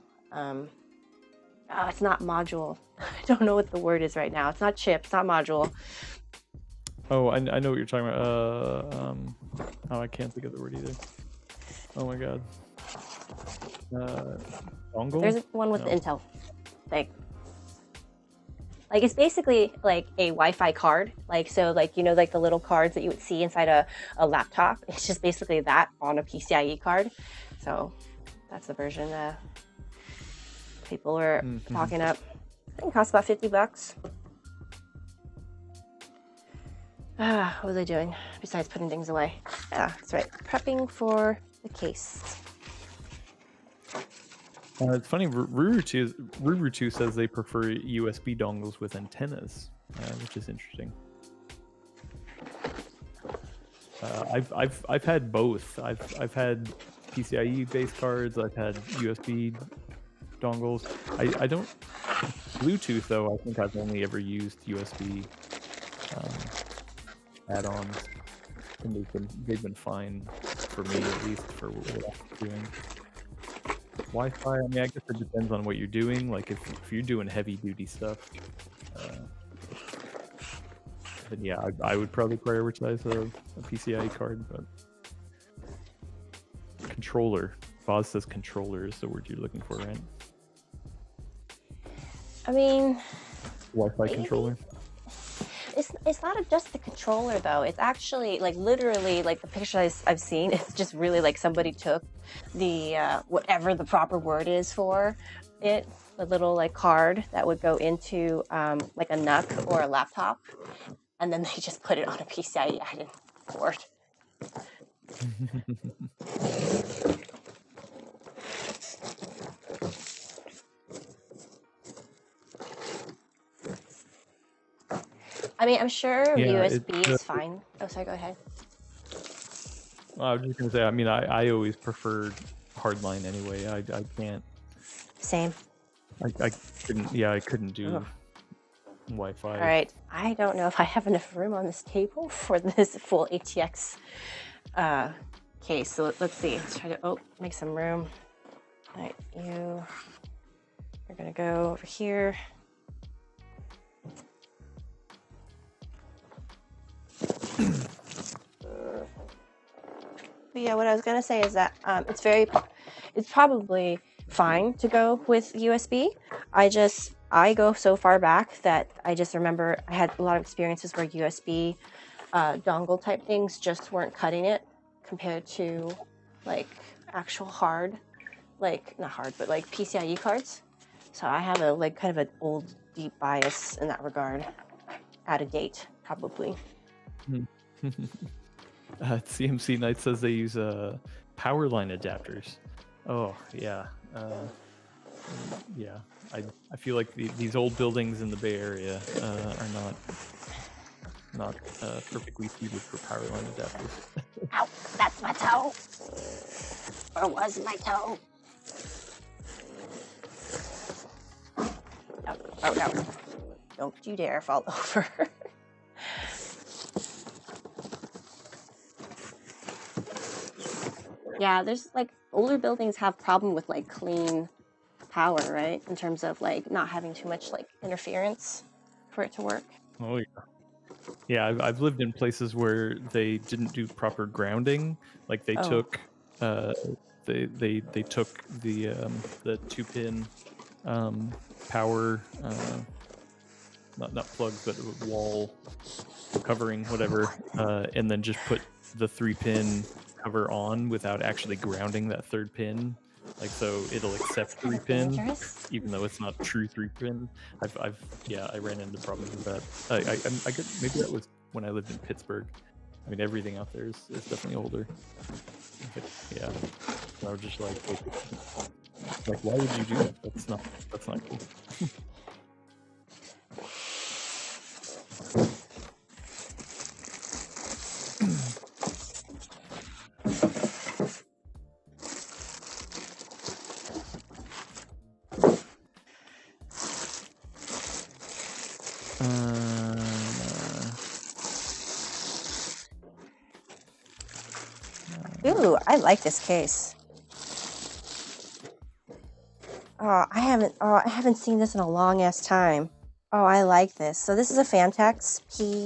It's not module. I don't know what the word is right now. It's not chip. It's not module. Oh, I know what you're talking about. I can't think of the word either. Oh my god. Dongle? There's one with the Intel. Like it's basically like a Wi-Fi card. Like, so like, you know, like the little cards that you would see inside a laptop. It's just basically that on a PCIe card. So that's the version people were talking up. I think it costs about $50. What was I doing besides putting things away? Yeah, that's right. Prepping for the case. It's funny, Ruru2 says they prefer USB dongles with antennas, which is interesting. I've had both. I've had PCIe based cards. I've had USB dongles. I don't Bluetooth though. I think I've only ever used USB add-ons, and they've been fine for me, at least for what I'm doing. Wi-Fi, I mean, I guess it depends on what you're doing. Like if you're doing heavy duty stuff, then yeah, I would probably prioritize a PCIe card. But controller, Boz says controller is the word you're looking for, right? I mean, Wi-Fi controller. It's not just the controller though. It's actually like literally like the picture I've seen. It's just really like somebody took the whatever the proper word is for it, the little like card that would go into like a NUC or a laptop, and then they just put it on a PCIe add-in board. I mean, I'm sure USB is fine. Oh, sorry, go ahead. I was just going to say, I mean, I always preferred hardline anyway. I can't. Same. I couldn't do Wi-Fi. All right. I don't know if I have enough room on this table for this full ATX case. So let's see. Let's try to make some room. All right, you're going to go over here. But yeah, what I was gonna say is that it's probably fine to go with USB. I go so far back that I just remember I had a lot of experiences where USB dongle type things just weren't cutting it compared to like actual hard, like not hard, but like PCIe cards. So I have a like kind of an old deep bias in that regard. Out of date, probably. CMC Knight says they use power line adapters. Oh yeah, yeah. I feel like these old buildings in the Bay Area are not perfectly suited for power line adapters. Ow, that's my toe. Or was my toe. Oh no. Don't you dare fall over. Yeah, there's like older buildings have problem with like clean power, right? In terms of like not having too much like interference for it to work. Oh yeah. Yeah, I've lived in places where they didn't do proper grounding. Like they took they took the 2-pin power not plugs but wall covering whatever and then just put the 3-pin cover on without actually grounding that 3rd pin, like so it'll accept 3-pin even though it's not true 3-pin. I ran into problems with that. I guess maybe that was when I lived in Pittsburgh. I mean, everything out there is definitely older. But, yeah, and I was just like, why would you do that? That's not cool. Ooh, I like this case. Oh, I haven't seen this in a long ass time. Oh, I like this. So this is a Phanteks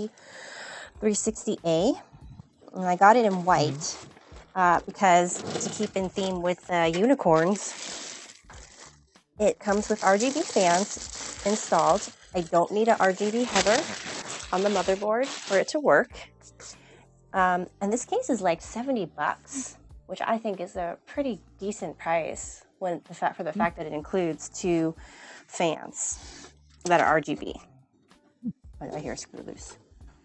P360A, and I got it in white because to keep in theme with unicorns, it comes with RGB fans installed. I don't need an RGB header on the motherboard for it to work. And this case is like $70, which I think is a pretty decent price for the fact that it includes 2 fans that are RGB. I hear a screw loose.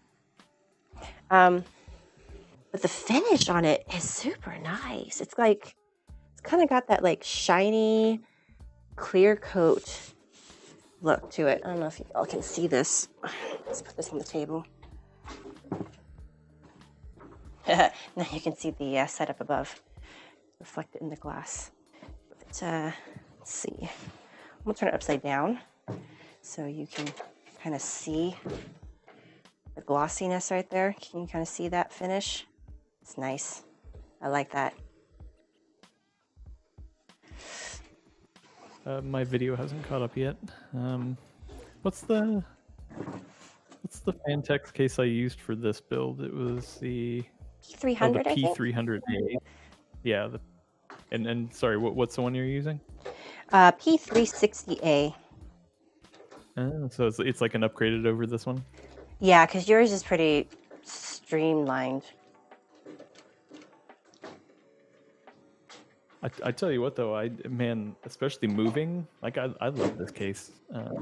But the finish on it is super nice. It's kind of got that like shiny, clear coat look to it. I don't know if you all can see this. Let's put this on the table. Now you can see the setup above reflected in the glass. But, let's see. I'm gonna turn it upside down so you can kind of see the glossiness right there. Can you kind of see that finish? It's nice. I like that. My video hasn't caught up yet. What's the Phanteks case I used for this build? It was the P300, the P300A. Yeah, and sorry, what's the one you're using? P360A. So it's like an upgraded over this one? Yeah, because yours is pretty streamlined. I tell you what though, man, especially moving, like I love this case.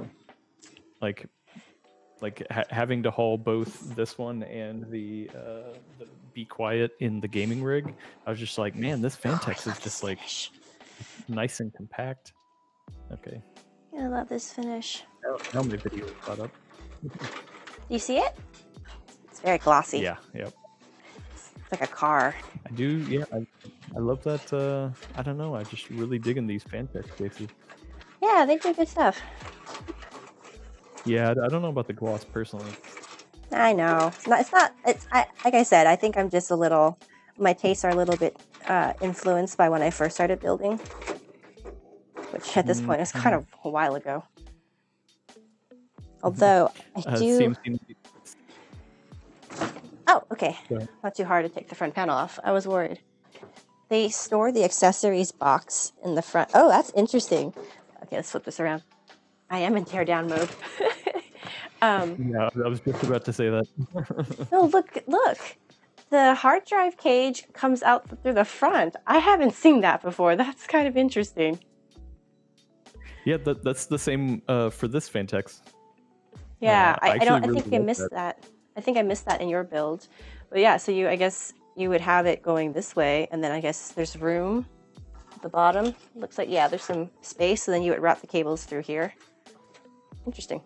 Having to haul both this one and the Be Quiet in the gaming rig, I was just like, man, this Phanteks is just like nice and compact. Okay. I love this finish. Now my video is caught up. You see it? It's very glossy. Yeah, yep. It's like a car. I do, yeah. I love that. I don't know. I just really digging these Phanteks cases. Yeah, they do good stuff. Yeah, I don't know about the gloss personally. I know. It's not. Like I said, I think I'm just my tastes are a little bit influenced by when I first started building, which at this point is kind of a while ago. Although I do. Oh, okay. Yeah. Not too hard to take the front panel off. I was worried. they store the accessories box in the front. Oh, that's interesting. Okay, let's flip this around. I am in tear down mode. Yeah, I was just about to say that. No, look. The hard drive cage comes out through the front. I haven't seen that before. That's kind of interesting. Yeah, that's the same for this Fantex. Yeah, I don't. I really think I like missed that. that. I think I missed that in your build. But yeah, so I guess you would have it going this way, and then I guess there's room at the bottom. Looks like, yeah, there's some space, so then you would route the cables through here. Interesting.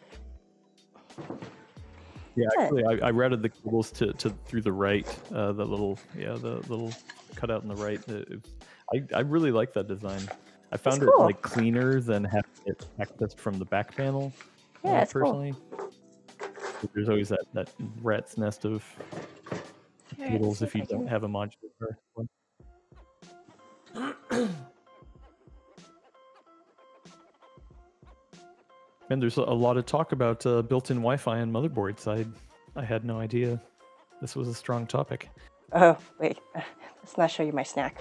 Yeah, actually, I routed the cables to through the right. The little cutout on the right. I really like that design. I found it cool. like cleaner than having it accessed from the back panel. Yeah, it's personally. Cool. There's always that rat's nest of cables if you don't have a modular. And there's a lot of talk about built-in Wi-Fi on motherboards. I had no idea this was a strong topic. Oh, wait. Let's not show you my snack.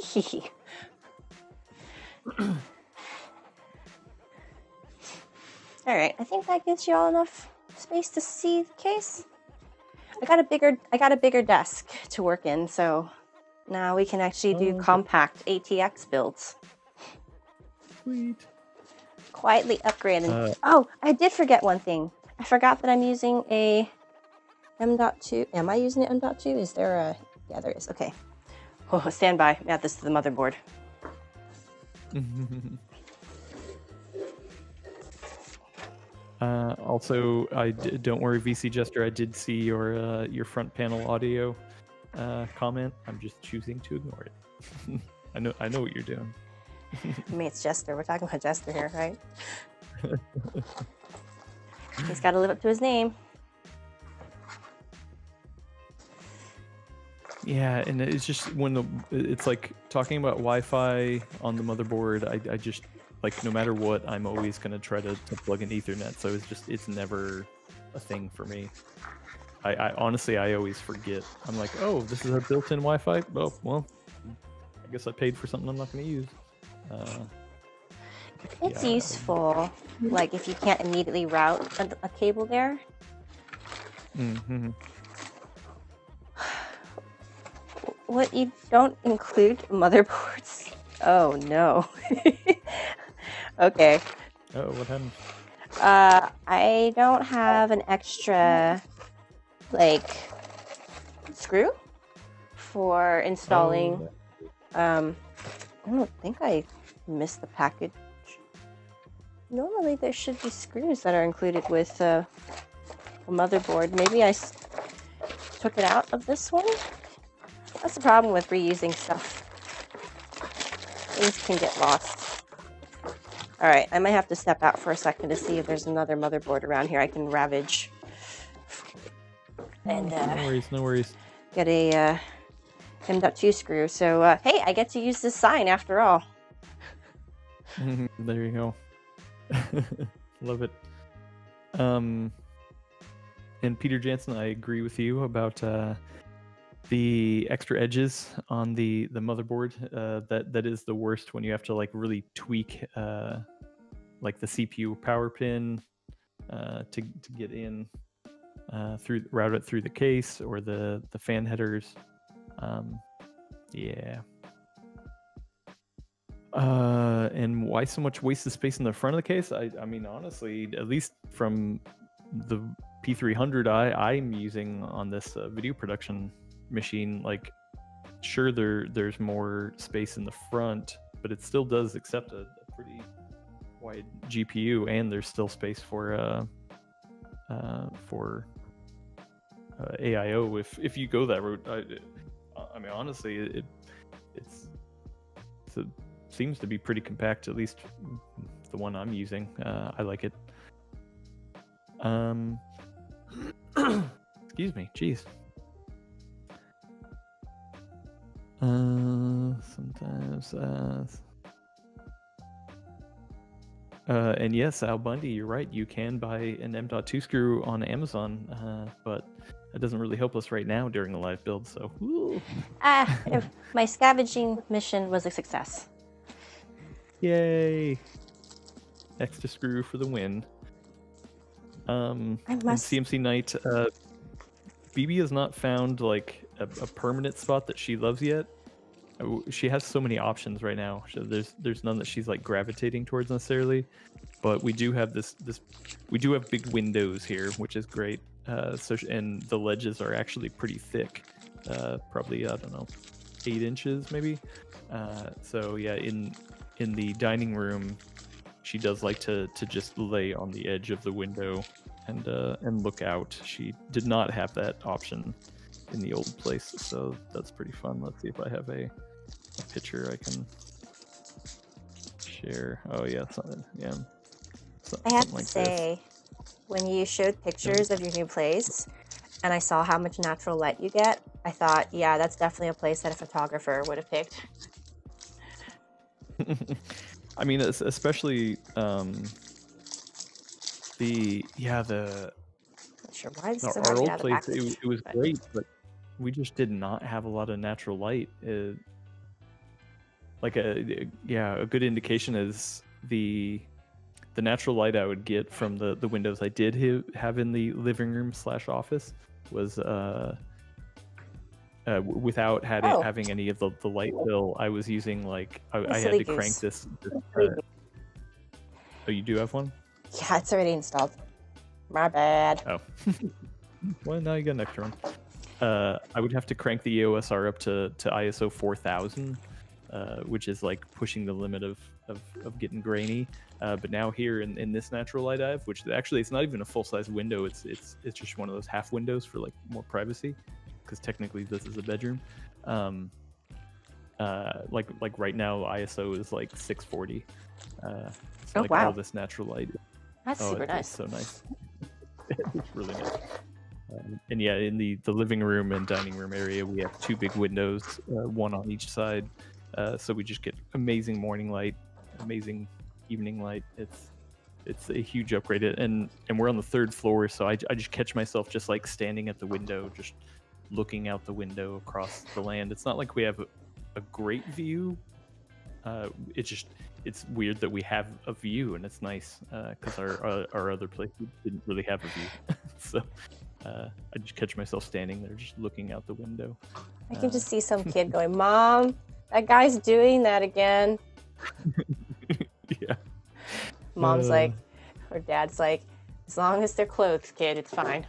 All right, I think that gives you all enough space to see the case. I got a bigger desk to work in, so now we can actually do compact ATX builds. Sweet. Quietly upgrading. Oh, I did forget one thing. I forgot that I'm using a M.2. Am I using an M.2? Is there a... Yeah, there is. Okay. Oh, stand by. Add this to the motherboard. Also, don't worry, VC Jester. I did see your front panel audio comment. I'm just choosing to ignore it. I know what you're doing. I mean, it's Jester. We're talking about Jester here, right? He's got to live up to his name. Yeah, and it's just it's like talking about Wi-Fi on the motherboard. I just like no matter what, I'm always gonna try to plug in Ethernet. So it's never a thing for me. I honestly I always forget. I'm like, oh, this is a built-in Wi-Fi. Oh well, I guess I paid for something I'm not gonna use. It's useful, like if you can't immediately route a cable there. Mm-hmm. What, you don't include motherboards? Oh no. Okay. Oh, what happened? I don't have an extra like screw for installing. I don't think I missed the package. Normally there should be screws that are included with a motherboard. Maybe I took it out of this one? That's the problem with reusing stuff. Things can get lost. Alright, I might have to step out for a second to see if there's another motherboard around here I can ravage. And no worries. Get a M.2 screw. So hey, I get to use this sign after all. There you go. Love it. And Peter Jansen, I agree with you about the extra edges on the motherboard. That is the worst when you have to like really tweak like the CPU power pin to get in route it through the case or the fan headers. Yeah. And why so much wasted space in the front of the case? I mean, honestly, at least from the P300 I'm using on this video production machine, like, sure, there's more space in the front, but it still does accept a pretty wide GPU, and there's still space for AIO if you go that route. I mean, honestly, it seems to be pretty compact, at least the one I'm using. I like it. Excuse me, jeez. Sometimes And yes, Al Bundy, you're right. You can buy an M.2 screw on Amazon, but that doesn't really help us right now during a live build. So, woo. My scavenging mission was a success. Yay! Extra screw for the win. I in must. CMC Night, BB has not found like a permanent spot that she loves yet. She has so many options right now. So there's none that she's like gravitating towards necessarily, but we do have we do have big windows here, which is great. And the ledges are actually pretty thick, probably I don't know, 8 inches maybe. So yeah, in the dining room, she does like to just lay on the edge of the window and look out. She did not have that option in the old place, so that's pretty fun. Let's see if I have a picture I can share. Oh yeah, yeah. I have to say, when you showed pictures of your new place, and I saw how much natural light you get, I thought, yeah, that's definitely a place that a photographer would have picked. I mean, especially our old place. It was great, but we just did not have a lot of natural light. Like a good indication is the natural light I would get from the windows I did have in the living room / office was without having any of the light bill. I was using like I had to crank this. Oh, you do have one? Yeah, it's already installed. My bad. Oh. Well, now you got an extra one. I would have to crank the EOSR up to ISO 4000, which is like pushing the limit of getting grainy. But now here in this natural light I have, which actually it's not even a full-size window. It's just one of those half windows for like more privacy, because technically this is a bedroom. Like right now ISO is like 640. So like all this natural light. That's super nice. It's so nice. It's really nice. And yeah, in the living room and dining room area, we have 2 big windows, one on each side. So we just get amazing morning light, amazing evening light. It's a huge upgrade, and we're on the 3rd floor, so I just catch myself just like standing at the window, just looking out the window across the land. It's not like we have a great view. It's weird that we have a view, and it's nice because our other place didn't really have a view. So I just catch myself standing there, just looking out the window. I can just see some kid going, "Mom, that guy's doing that again." Yeah. Mom's like, or Dad's like, "As long as they're clothed, kid, it's fine."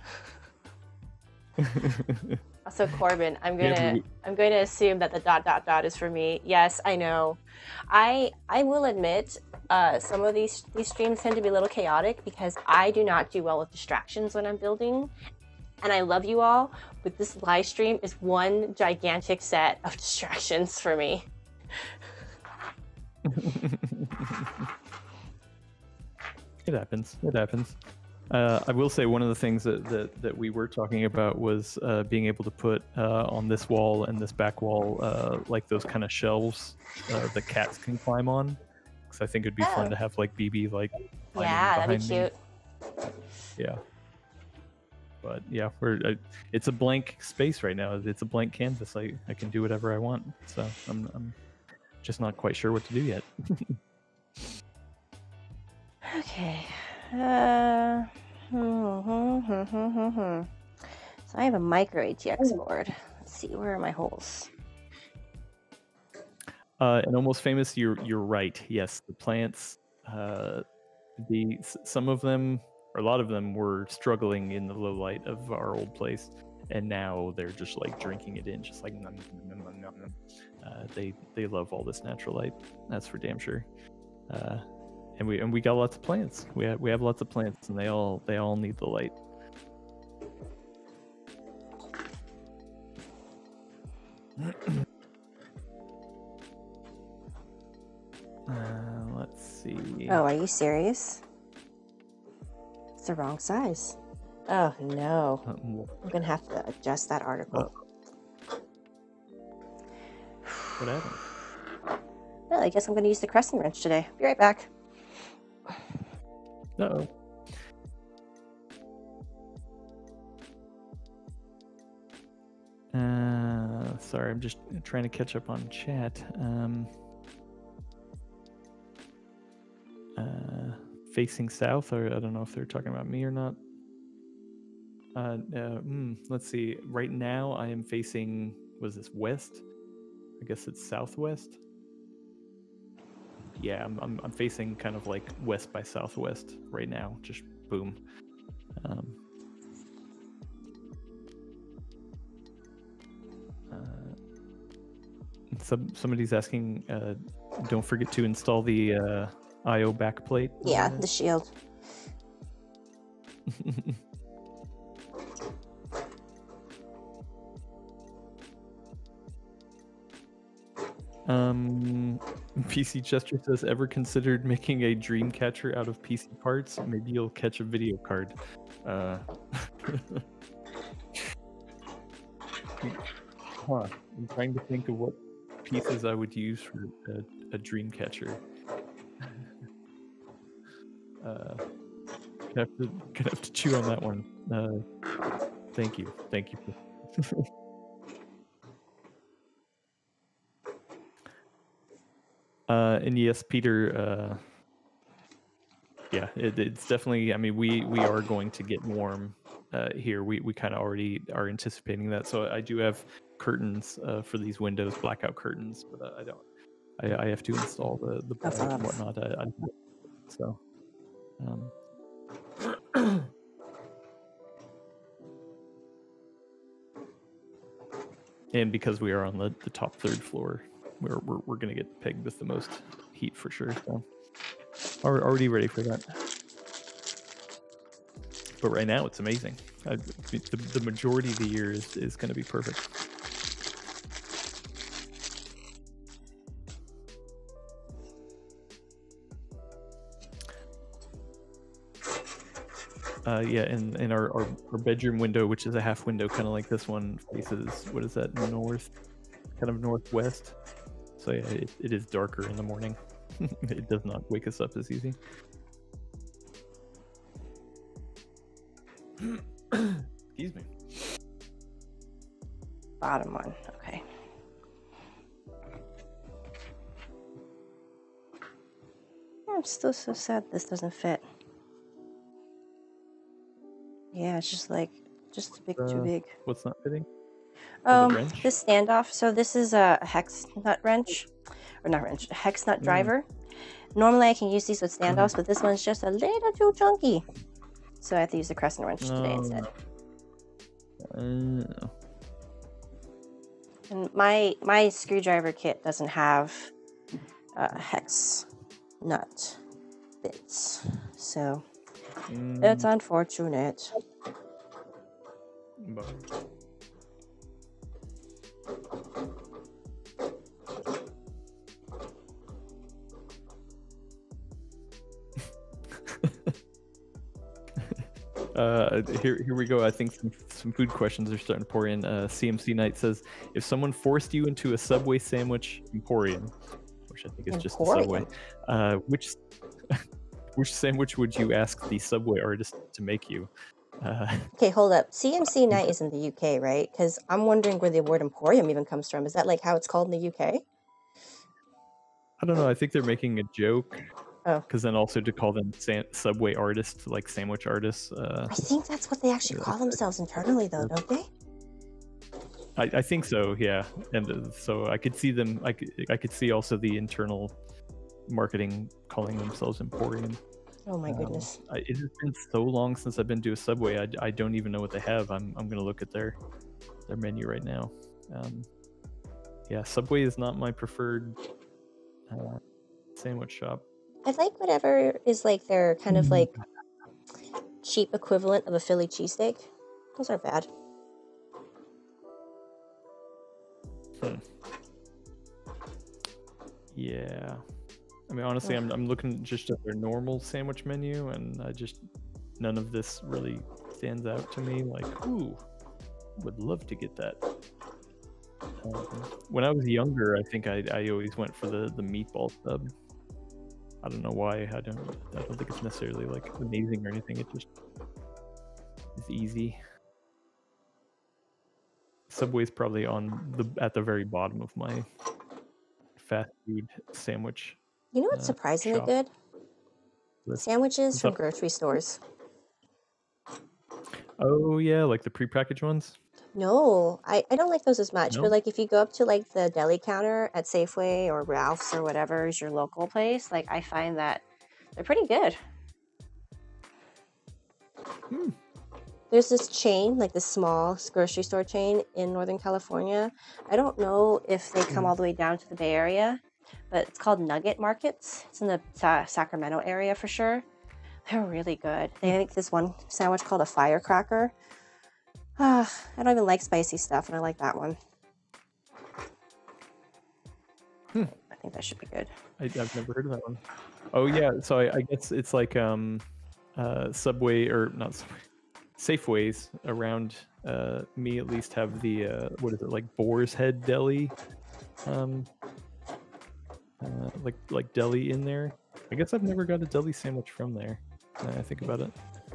Also, Corbin, I'm going to assume that the ... is for me. Yes, I know. I will admit, some of these streams tend to be a little chaotic because I do not do well with distractions when I'm building. And I love you all, but this live stream is one gigantic set of distractions for me. It happens. It happens. I will say one of the things that we were talking about was being able to put on this wall and this back wall like those kind of shelves that cats can climb on, because I think it'd be fun to have like BB like that'd be cute. Yeah, but yeah, it's a blank space right now. It's a blank canvas. I can do whatever I want. So I'm just not quite sure what to do yet. Okay. So I have a micro ATX board. Let's see, where are my holes? And Almost Famous, you're right. Yes, the plants, some of them, or a lot of them, were struggling in the low light of our old place, and now they're just like drinking it in, just like nom, nom, nom, nom, nom. They love all this natural light. That's for damn sure. And we got lots of plants. We have lots of plants, and they all need the light. Let's see. Oh, are you serious? It's the wrong size. Oh no. I'm gonna have to adjust that article. What happened? Well, I guess I'm gonna use the crescent wrench today. Be right back. Uh-oh. Sorry, I'm just trying to catch up on chat. Facing south, or I don't know if they're talking about me or not. Let's see. Right now, I am facing. Was this west? I guess it's southwest. Yeah, I'm facing kind of like west by southwest right now. Just boom. Somebody's asking. Don't forget to install the IO backplate. Yeah, the shield. PC Chester says, ever considered making a dream catcher out of PC parts? Maybe you'll catch a video card. I'm trying to think of what pieces I would use for a dream catcher. Gonna have to chew on that one. Thank you. And yes, Peter. Yeah, it's definitely. I mean, we are going to get warm here. We kind of already are anticipating that. So I do have curtains for these windows, blackout curtains, but I don't. I have to install the board and whatnot. So. And because we are on the top third floor, we're gonna get pegged with the most heat for sure. So already ready for that. But right now it's amazing. The majority of the year is gonna be perfect. Yeah, and our bedroom window, which is a half window, kind of like this one, faces, what is that, north, kind of northwest. So yeah, it is darker in the morning. It does not wake us up as easy. Excuse me. Bottom one, okay. I'm still so sad this doesn't fit. Yeah, it's just too big. What's not fitting? This standoff. So this is a hex nut wrench, or not wrench, a hex nut driver. Normally I can use these with standoffs, but this one's just a little too chunky. So I have to use the crescent wrench today instead. And my screwdriver kit doesn't have hex nut bits, so it's unfortunate. Here we go. I think some food questions are starting to pour in. CMC Knight says, if someone forced you into a Subway sandwich emporium, which I think is just a Subway, which sandwich would you ask the Subway artist to make you? Okay, hold up. CMC Knight is in the UK, right? Because I'm wondering where the word emporium even comes from. Is that like how it's called in the UK? I don't know. I think they're making a joke. Oh. Because then also to call them Subway artists, like sandwich artists. I think that's what they actually call themselves internally, though, don't they? I think so, yeah. And so I could see them. I could see also the internal marketing calling themselves Emporium. Oh my goodness! It has been so long since I've been to a Subway. I don't even know what they have. I'm gonna look at their menu right now. Yeah, Subway is not my preferred sandwich shop. I like whatever is like their kind of like cheap equivalent of a Philly cheesesteak. Those are bad. Yeah. I mean, honestly, I'm looking just at their normal sandwich menu, and none of this really stands out to me. Like, ooh, would love to get that. When I was younger, I think I always went for the meatball sub. I don't know why. I don't think it's necessarily like amazing or anything. It just is easy. Subway's probably at the very bottom of my fast food sandwich. You know what's surprisingly shop good? list. Sandwiches What's from up? grocery stores. Oh yeah, like the prepackaged ones. No, I don't like those as much. No? But like if you go up to like the deli counter at Safeway or Ralph's or whatever is your local place, like I find that they're pretty good. Hmm. There's this chain, like this small grocery store chain in Northern California. I don't know if they come all the way down to the Bay Area, but it's called Nugget Markets. It's in the Sacramento area for sure. They're really good. They make this one sandwich called a firecracker. I don't even like spicy stuff, and I like that one. I think that should be good. I've never heard of that one. Oh yeah, so I guess it's like Subway or not Subway, Safeways around me at least have the what is it, like Boar's Head Deli, like deli in there. I guess I've never got a deli sandwich from there. Now I think about it.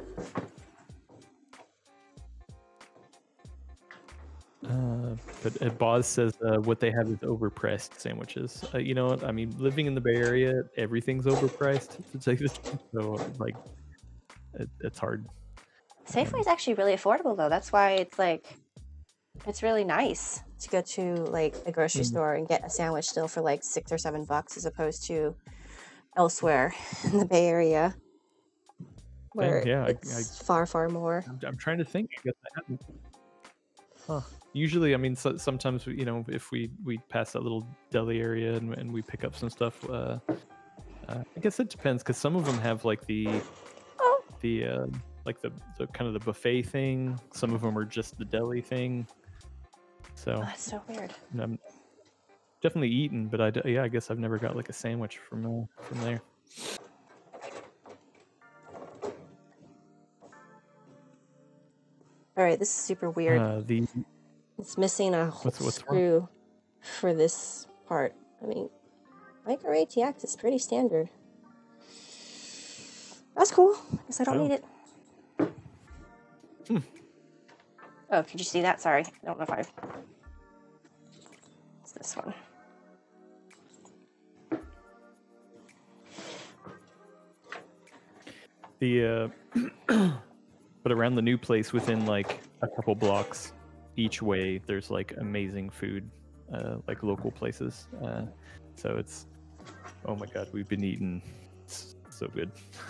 But Boz says what they have is overpriced sandwiches. You know what? I mean, living in the Bay Area, everything's overpriced to take this. So like, it's hard. Safeway is actually really affordable though. That's why it's like, it's really nice to go to like a grocery store and get a sandwich still for like $6 or $7 as opposed to elsewhere in the Bay Area where it's far, far more. I'm trying to think. I guess I haven't. Huh. Usually, I mean, sometimes you know, if we pass that little deli area and we pick up some stuff. I guess it depends because some of them have like the like the kind of the buffet thing. Some of them are just the deli thing. So that's so weird. I'm definitely eaten, but I guess I've never got like a sandwich from there. All right, this is super weird. It's missing a whole screw for this part. I mean, Micro ATX is pretty standard. That's cool. I guess I don't need it. Oh, could you see that? Sorry. I don't know if I... It's this one. But around the new place, within like a couple blocks each way, there's like amazing food, like local places. So it's, oh my god, we've been eating so good.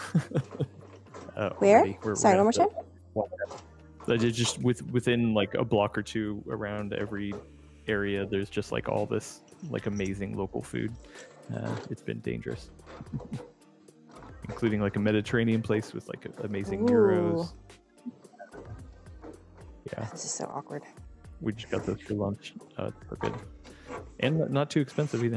Where? Sorry, one more time. Just within like a block or two around every area, there's just like all this like amazing local food. It's been dangerous. Including like a Mediterranean place with like amazing gyros. Yeah. This is so awkward. We just got those for lunch. They're good. And not too expensive either.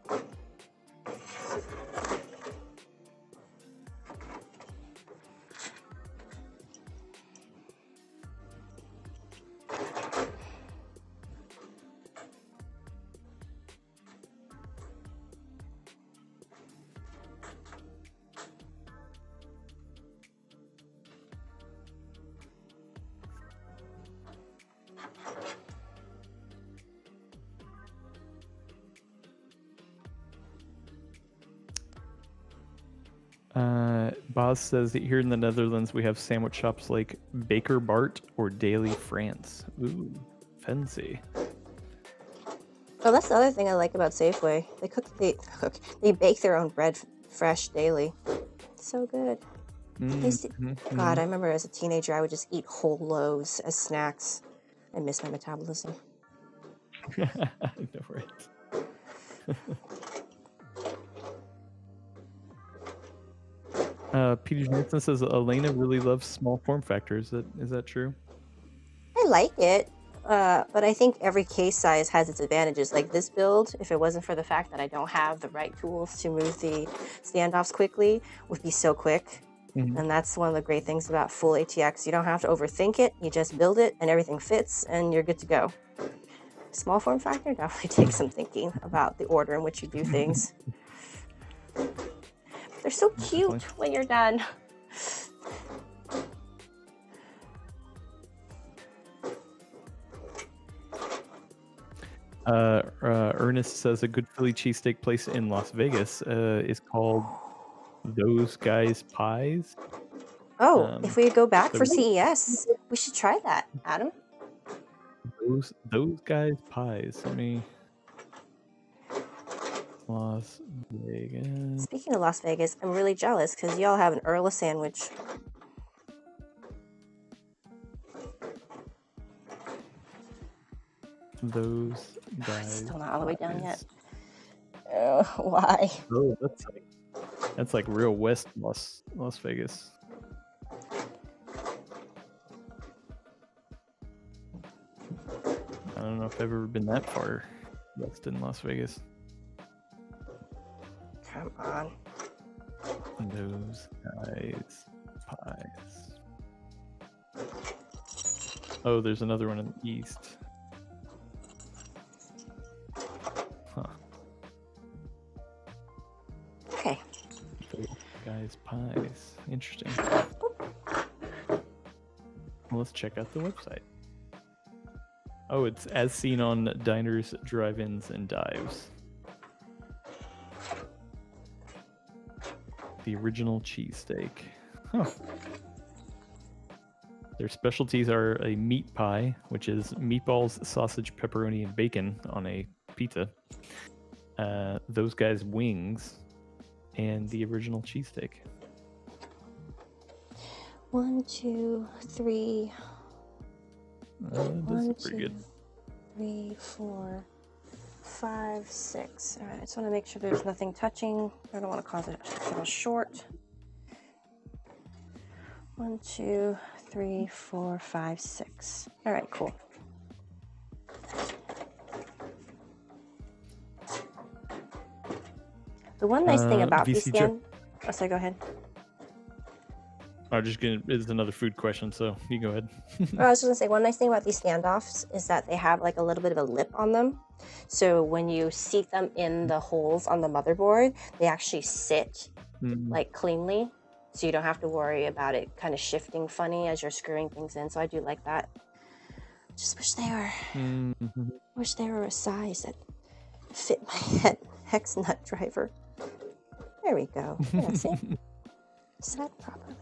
Boz says that here in the Netherlands we have sandwich shops like Baker Bart or Daily France. Ooh, fancy. Oh, that's the other thing I like about Safeway. They bake their own bread fresh daily. It's so good. God, I remember as a teenager I would just eat whole loaves as snacks. I miss my metabolism. I know, right? Peter Johnson says Elena really loves small form factors. Is that true? I like it, but I think every case size has its advantages. Like this build, if it wasn't for the fact that I don't have the right tools to move the standoffs quickly, would be so quick. And that's one of the great things about full ATX. You don't have to overthink it. You just build it and everything fits and you're good to go. Small form factor definitely takes some thinking about the order in which you do things. They're so cute Definitely. when you're done. Ernest says a good Philly cheesesteak place in Las Vegas is called Those Guys Pies. Oh, if we go back for those- CES, we should try that, Adam. Those Guys Pies. Let me. Las Vegas. Speaking of Las Vegas, I'm really jealous because y'all have an Earl of sandwich. Those Guys. Still not all the way down Pies. yet. Oh, why? Oh, that's like real west Las Vegas. I don't know if I've ever been that far west in Las Vegas. Come on. Those Guys Pies. Oh, there's another one in the east. Huh. Okay. Those Guys Pies. Interesting. Well, let's check out the website. Oh, it's as seen on diners, drive-ins, and dives. The original cheesesteak. Huh. Their specialties are a meat pie, which is meatballs, sausage, pepperoni, and bacon on a pizza. Those guys' wings, and the original cheesesteak. 1, 2, 3. This 1, is pretty 2, good. 3, 4, 5, 6. All right, I just want to make sure there's nothing touching. I don't want to cause it a short. 1, 2, 3, 4, 5, 6. All right, cool. The one nice thing about these VC scan. Oh, sorry, go ahead. I'm just gonna. It's another food question, so you go ahead. I was just gonna say one nice thing about these standoffs is that they have like a little bit of a lip on them. So when you seat them in the holes on the motherboard, they actually sit like cleanly. So you don't have to worry about it kind of shifting funny as you're screwing things in. So I do like that. Just wish they were a size that fit my hex nut driver. There we go. Yeah, see? Set properly.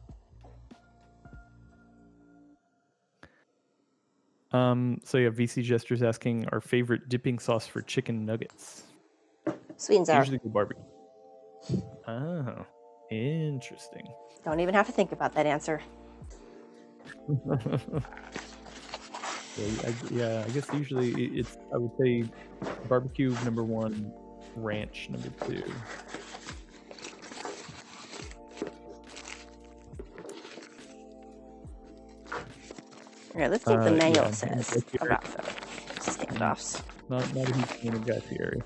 So yeah, VC Jester's asking our favorite dipping sauce for chicken nuggets. Sweet and sour. Usually go barbecue. Oh, interesting. Don't even have to think about that answer. Yeah, I guess usually it's, I would say barbecue number 1, ranch number 2. All right, let's see what the manual yeah, says about the standoffs. Not a huge fan of Guy Fieri.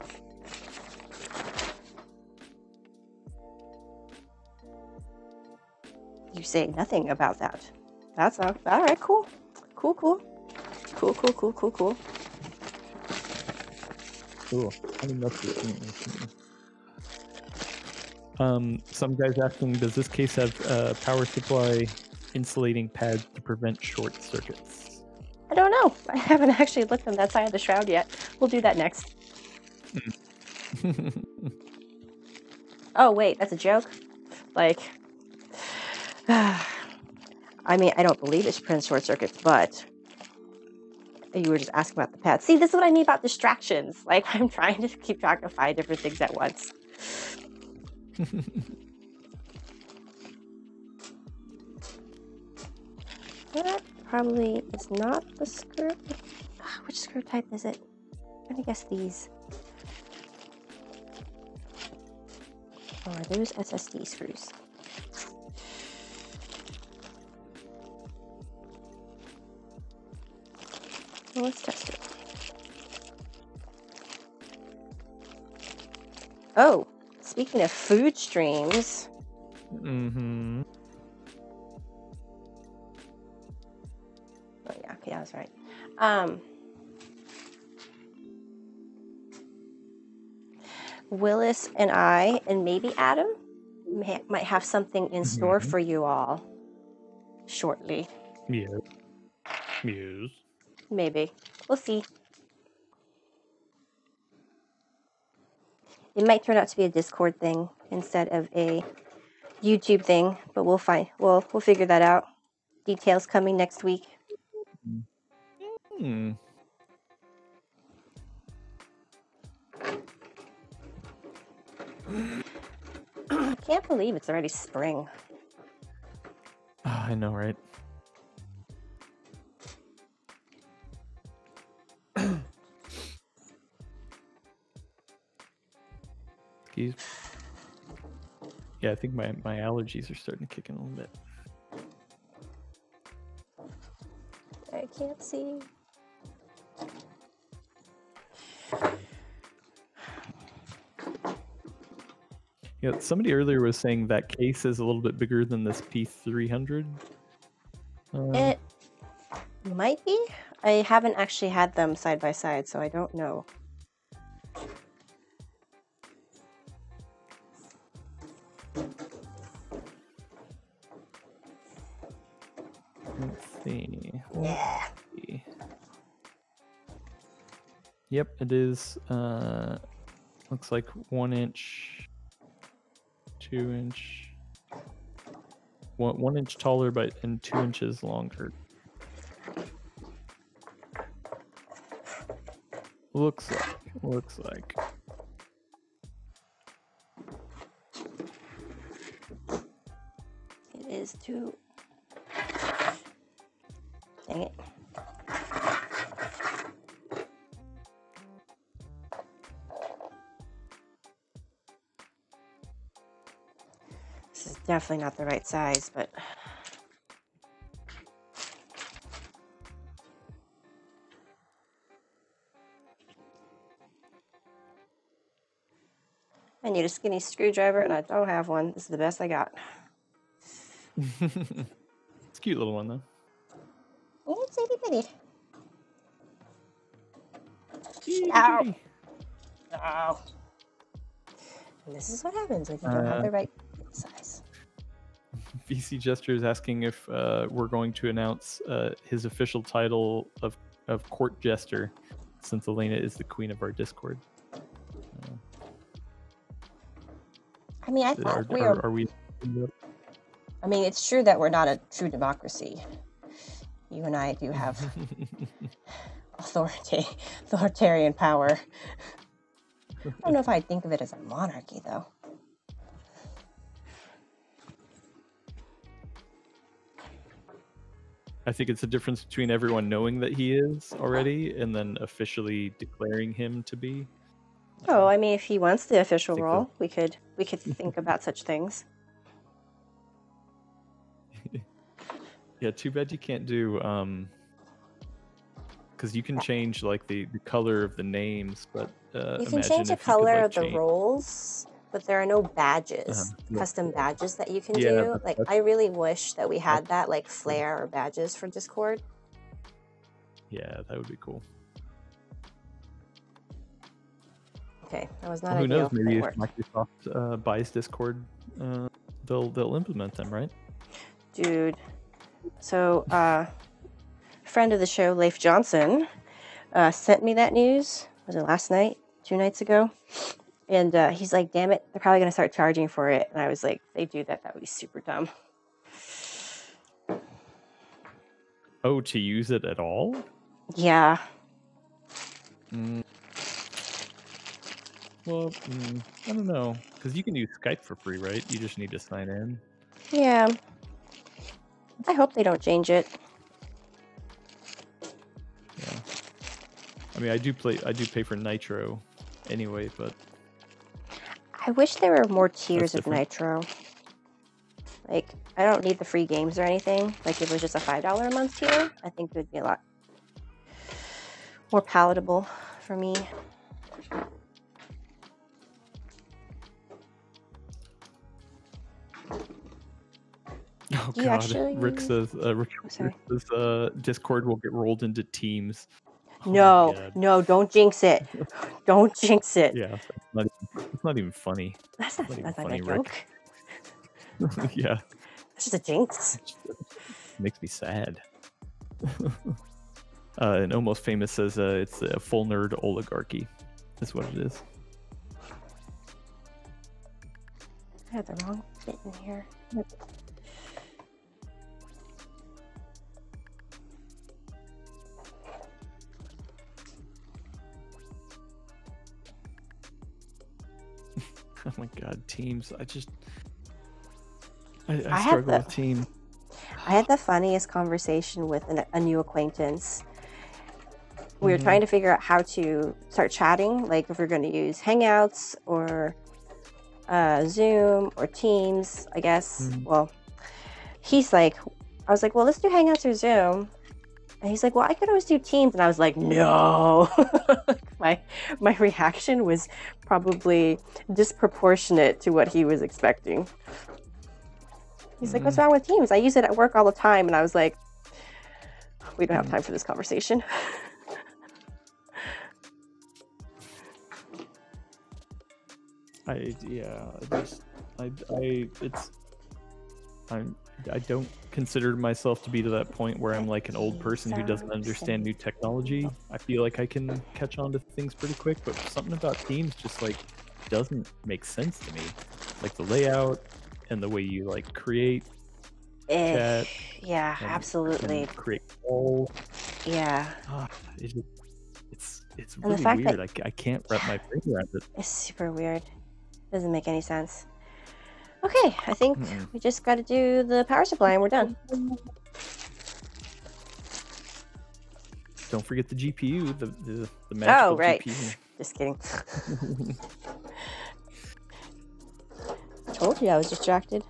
You say nothing about that. That's all right. Cool. Cool. Some guys asking, does this case have power supply insulating pads to prevent short circuits? I don't know. I haven't actually looked on that side of the shroud yet. We'll do that next. Oh, wait, that's a joke? Like, I mean, I don't believe it's prevent short circuits, but you were just asking about the pads. See, this is what I mean about distractions. Like, I'm trying to keep track of 5 different things at once. That probably is not the screw. Which screw type is it? I'm gonna guess these. Or are those SSD screws? Well, let's test it. Oh, speaking of food streams. Mm-hmm. Oh yeah, okay, that was right. Willis and I, and maybe Adam, might have something in store Mhm. for you all shortly. Yes. Yes. Maybe. We'll see. It might turn out to be a Discord thing instead of a YouTube thing, but we'll figure that out. Details coming next week. Hmm. I can't believe it's already spring. I know, right? Excuse. Yeah, I think my allergies are starting to kick in a little bit. I can't see. Yeah, somebody earlier was saying that case is a little bit bigger than this P300. It might be. I haven't actually had them side by side, so I don't know. Let's see. Yeah. Yep, it is. Looks like 1 inch, 2 inch, 1 inch taller, and 2 inches longer. Looks like. It is too. Dang it. This is definitely not the right size, but I need a skinny screwdriver and I don't have one. This is the best I got. It's a cute little one, though. It's itty bitty. Itty Ow. bitty. Ow. And this is what happens when you don't have the right size. VC Jester is asking if we're going to announce his official title of Court Jester, since Elena is the queen of our Discord. I mean, I thought are we? I mean, it's true that we're not a true democracy. You and I do have authoritarian power. I don't know if I'd think of it as a monarchy, though. I think it's the difference between everyone knowing that he is already and then officially declaring him to be. Oh, I mean, if he wants the official role, we could think about such things. Yeah, too bad you can't do because you can change like the color of the names, but you can change the color of the roles, but there are no badges, custom badges that you can do. Like, I really wish that we had that, like flair or badges for Discord. Yeah, that would be cool. Okay, that was not who ideal. knows? Maybe if Microsoft buys Discord, they'll implement them, right? Dude, so friend of the show, Leif Johnson, sent me that news. Was it last night? 2 nights ago? And he's like, damn it, they're probably going to start charging for it. And I was like, if they do that, that would be super dumb. Oh, to use it at all? Yeah. Well, I don't know. Because you can use Skype for free, right? You just need to sign in. Yeah. I hope they don't change it. Yeah. I mean, I do pay for Nitro anyway, but I wish there were more tiers of Nitro. Like, I don't need the free games or anything. Like, if it was just a $5 a month tier, I think it would be a lot more palatable for me. Oh God! Rick says Discord will get rolled into Teams. No, no, don't jinx it. Don't jinx it. Yeah, it's not even funny. That's not even a funny, joke. Yeah, It's just a jinx. it makes me sad. And Almost Famous says it's a full nerd oligarchy. Is what it is. I had the wrong bit in here. Oh my god, Teams. I I had struggle the- with Teams. I had the funniest conversation with a new acquaintance. We were trying to figure out how to start chatting, like if we're going to use Hangouts or Zoom or Teams, I guess. Well, he's like, I was like, well, let's do Hangouts or Zoom. And he's like, well, I could always do Teams. And I was like, no. my reaction was probably disproportionate to what he was expecting. He's like, what's wrong with Teams? I use it at work all the time. And I was like, we don't have time for this conversation. I don't consider myself to be to that point where I'm like an old person who doesn't understand new technology. I feel like I can catch on to things pretty quick, but something about Teams just like doesn't make sense to me. Like the layout and the way you like create chat. Yeah, and absolutely. create calls. Yeah. It's And the really fact weird. that- I can't wrap my brain around it. It's super weird. Doesn't make any sense. Okay, I think we just got to do the power supply and we're done. Don't forget the GPU, the magical Oh, right. GPU. Just kidding. I told you I was distracted.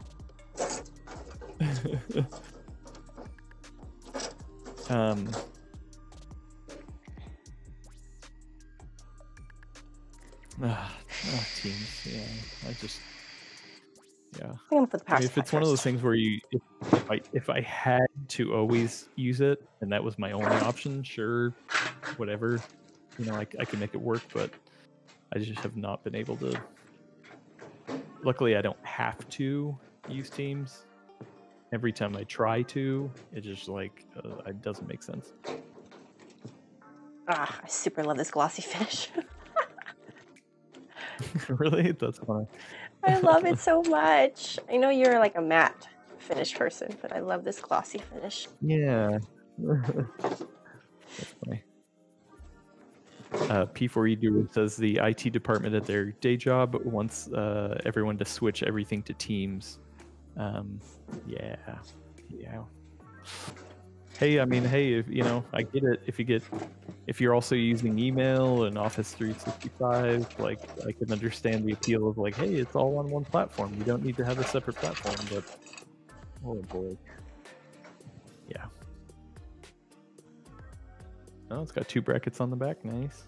Teams. Yeah, I think I'm gonna put the power if supply it's one of those first. things where if I had to always use it and that was my only option, sure, whatever, I can make it work, but I just have not been able to. Luckily, I don't have to use Teams. Every time I try to, it just it doesn't make sense. Ah, I super love this glossy finish. Really? That's funny. I love it so much. I know you're like a matte finish person, but I love this glossy finish. Yeah. That's funny. P4E Doer says the IT department at their day job wants everyone to switch everything to Teams. Yeah. Hey, I mean, if, I get it. If you're also using email and Office 365, I can understand the appeal of hey, it's all on one platform. You don't need to have a separate platform, but oh boy. Yeah. Oh, it's got 2 brackets on the back. Nice.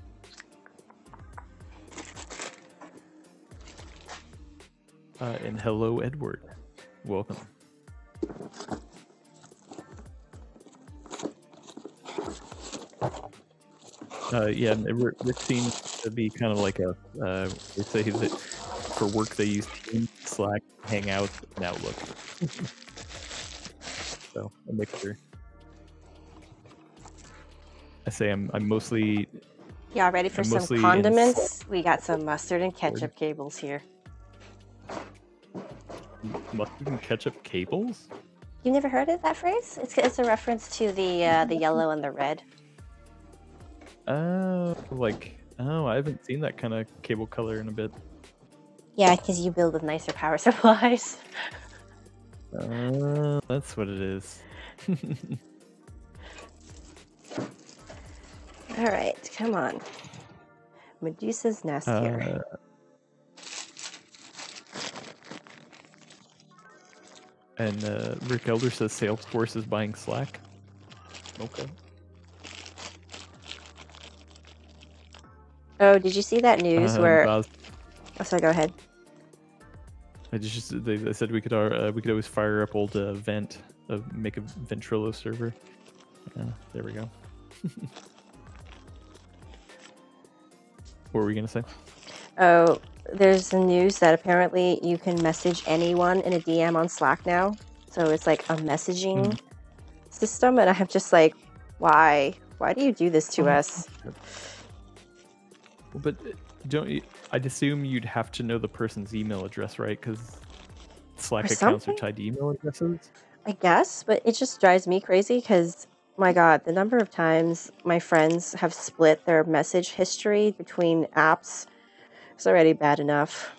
And hello, Edward. Welcome. Yeah, Rick seems to be kind of like they say that for work they use Teams, Slack, Hangouts, and Outlook. So a mixture. I say I'm mostly. Y'all ready for I'm some mostly in condiments? We got some mustard and ketchup cables here. Mustard and ketchup cables? You never heard of that phrase? It's a reference to the yellow and the red. I haven't seen that kind of cable color in a bit. Yeah, because you build with nicer power supplies. That's what it is. All right, come on. Medusa's nest here. And Rick Elder says Salesforce is buying Slack. Okay. Oh, did you see that news where? Baz, Oh, sorry, go ahead. they said we could always fire up old Vent, make a Ventrilo server. There we go. What were we gonna say? Oh, there's the news that apparently you can message anyone in a DM on Slack now. So it's like a messaging system, and I'm just like, why? Why do you do this to us? But don't you, I'd assume you'd have to know the person's email address, right? Because Slack Or accounts are something? tied to email addresses. I guess, but it just drives me crazy because, my God, the number of times my friends have split their message history between apps is already bad enough.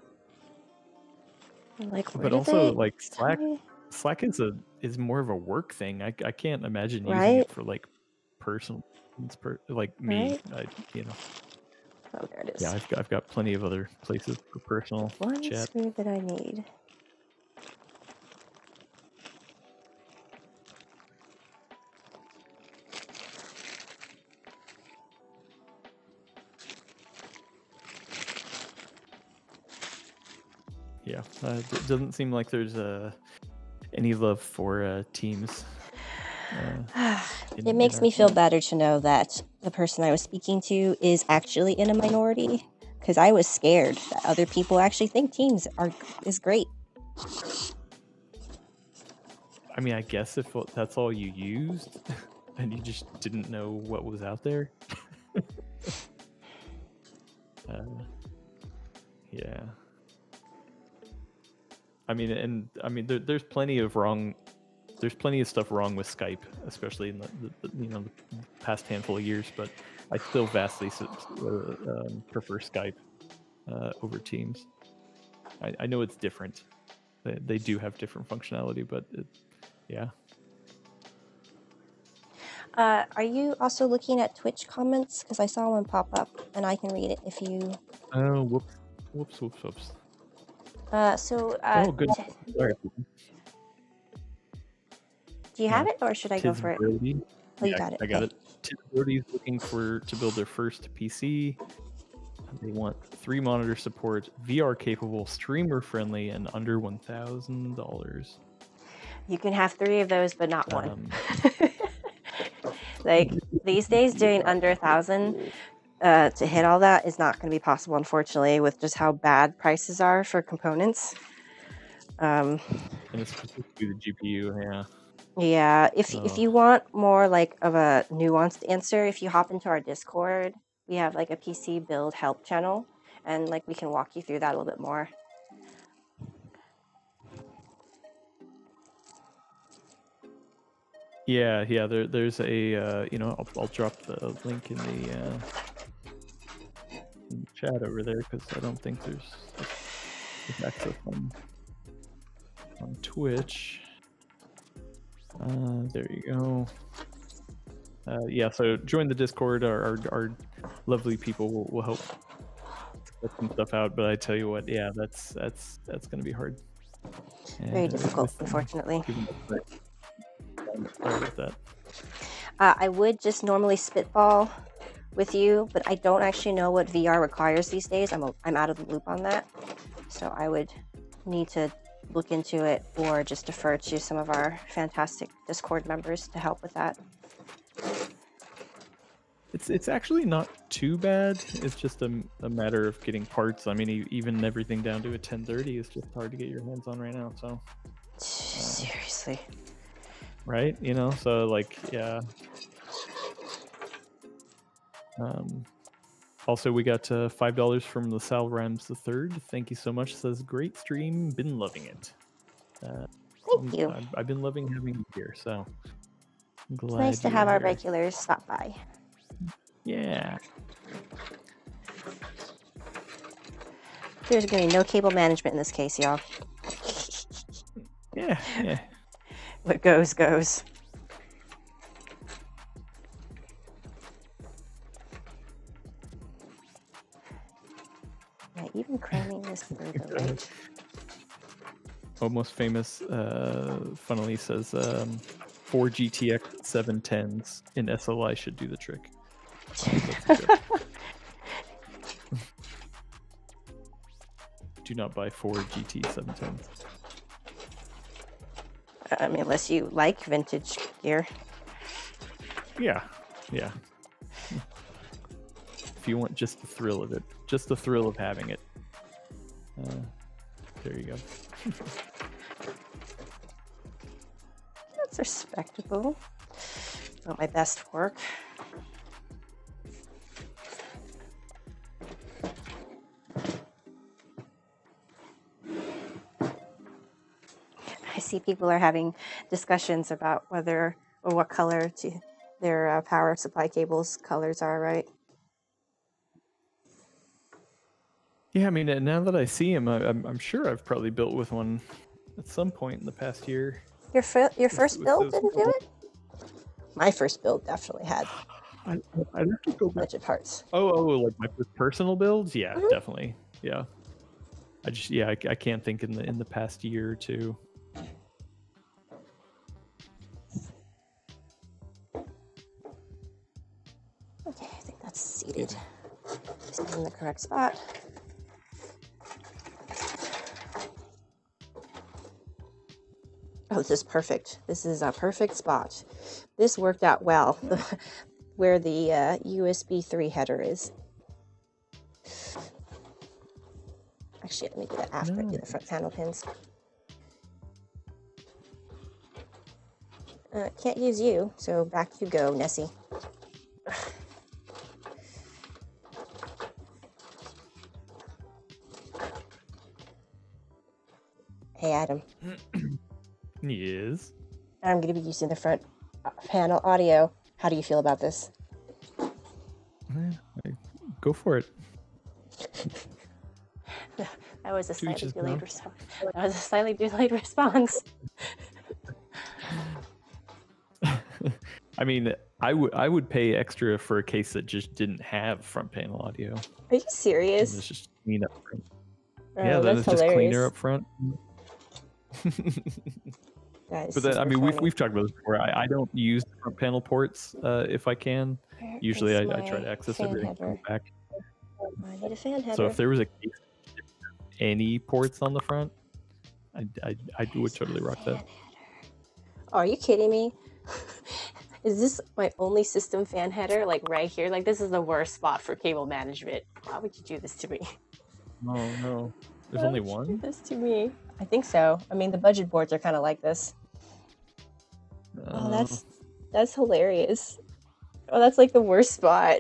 I'm like, where But did also, they like tell me? Slack is more of a work thing. I can't imagine using Right? it for like personal, like me. Right? You know, Oh, there it is. yeah, I've got plenty of other places for personal One chat. screw that I need. Yeah, it doesn't seem like there's any love for Teams. It makes me feel better to know that the person I was speaking to is actually in a minority, because I was scared that other people actually think Teams is great. I mean, I guess if that's all you used, and you just didn't know what was out there. Yeah. I mean, there's plenty of stuff wrong with Skype, especially in the past handful of years. But I still vastly prefer Skype over Teams. I know it's different. They do have different functionality, but yeah. Are you also looking at Twitch comments? Because I saw one pop up, and I can read it if you. Oh, whoops. Oh, good. Sorry. Do you have it, or should I go for it? Brody. Oh, you got it. I got it. Tis Brody's looking to build their first PC. They want 3 monitor support, VR capable, streamer friendly, and under $1,000. You can have 3 of those, but not one. Like these days, doing under 1,000 to hit all that is not going to be possible, unfortunately, with just how bad prices are for components. And it's specifically the GPU, yeah. Yeah, if you want more like of a nuanced answer, if you hop into our Discord, we have like a PC build help channel, and like we can walk you through that a little bit more. Yeah. There's a I'll drop the link in the chat over there because I don't think there's access on Twitch. There you go. Yeah, so join the Discord. Our lovely people will help get some stuff out. But I tell you what, yeah, that's going to be hard. Very difficult, unfortunately. Sorry about that. I would just normally spitball with you, but I don't actually know what VR requires these days. I'm out of the loop on that, so I would need to look into it or just defer to some of our fantastic Discord members to help with that. It's actually not too bad. It's just a matter of getting parts. I mean, even everything down to a 1030 is just hard to get your hands on right now. So seriously, right? So like, yeah. Also, we got $5 from LaSalle Rams III. Thank you so much. Says great stream. Been loving it. Thank you. I've been loving having you here. So I'm glad. It's nice to have our regulars stop by. Yeah. There's gonna be no cable management in this case, y'all. Yeah. What goes. Yeah, even cramming this further, right? Almost Famous, funnily says 4 GTX 710s in SLI should do the trick. Do not buy 4 GT 710s. I mean, unless you like vintage gear. Yeah. If you want just the thrill of it, just the thrill of having it. There you go. That's respectable. Not my best work. I see people are having discussions about whether or what color their power supply cables colors are, right? Yeah, I mean, now that I see him, I'm sure I've probably built with one at some point in the past year. Your first with build those didn't do it? My first build definitely had I'd have to go a bunch of parts. Oh, like my personal builds? Yeah, Mhm. definitely. Yeah. I can't think in the past year or two. Okay, I think that's seated. It's in the correct spot. Oh, this is perfect. This is a perfect spot. This worked out well, where the USB 3 header is. Actually, let me do that after I do the front panel pins. Can't use you, so back you go, Nessie. Hey, Adam. Yes. I'm going to be using the front panel audio. How do you feel about this? Go for it. That was a slightly delayed response. That was a slightly delayed response. I mean, I would pay extra for a case that just didn't have front panel audio. Are you serious? It's just clean up front. Oh, Yeah, then it's hilarious. just cleaner up front. That But then, I mean, we've talked about this before. I don't use front panel ports if I can. Where Usually, is I try to my access fan everything from header? the back. I need a fan header. So if there was a case any ports on the front, I would totally rock that. Oh, are you kidding me? Is this my only system fan header? Like right here? Like this is the worst spot for cable management. Why would you do this to me? Oh no, there's Why only would you one. do this to me? I think so. I mean, the budget boards are kind of like this. Oh, that's hilarious. Oh, that's like the worst spot.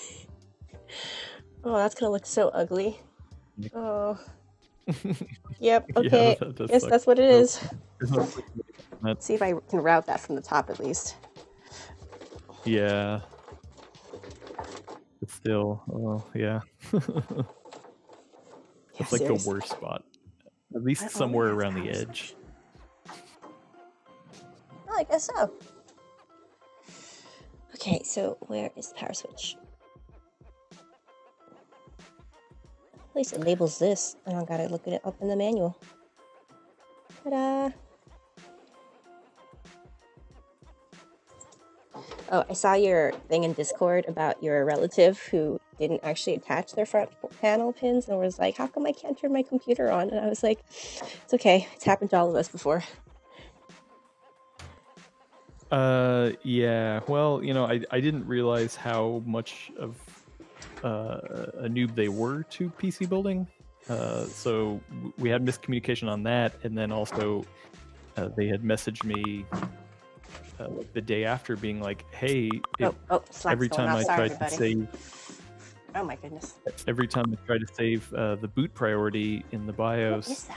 Oh, that's gonna look so ugly. Oh. Yep. Okay. Yeah, that Yes, sucks. that's what it is. That's Let's see if I can route that from the top at least. yeah. But still, oh yeah. It's like seriously. the worst spot. At least I only somewhere have around the power edge. Oh, I guess so. Okay, so where is the power switch? At least it labels this. I don't gotta look it up in the manual. Ta-da! Oh, I saw your thing in Discord about your relative who didn't actually attach their front panel pins and was like, how come I can't turn my computer on? And I was like, it's okay. It's happened to all of us before. Yeah. Well, you know, I didn't realize how much of a noob they were to PC building. So we had miscommunication on that, and then also they had messaged me like the day after, being like, "Hey, every time I tried to save, oh my goodness, every time I try to save the boot priority in the BIOS,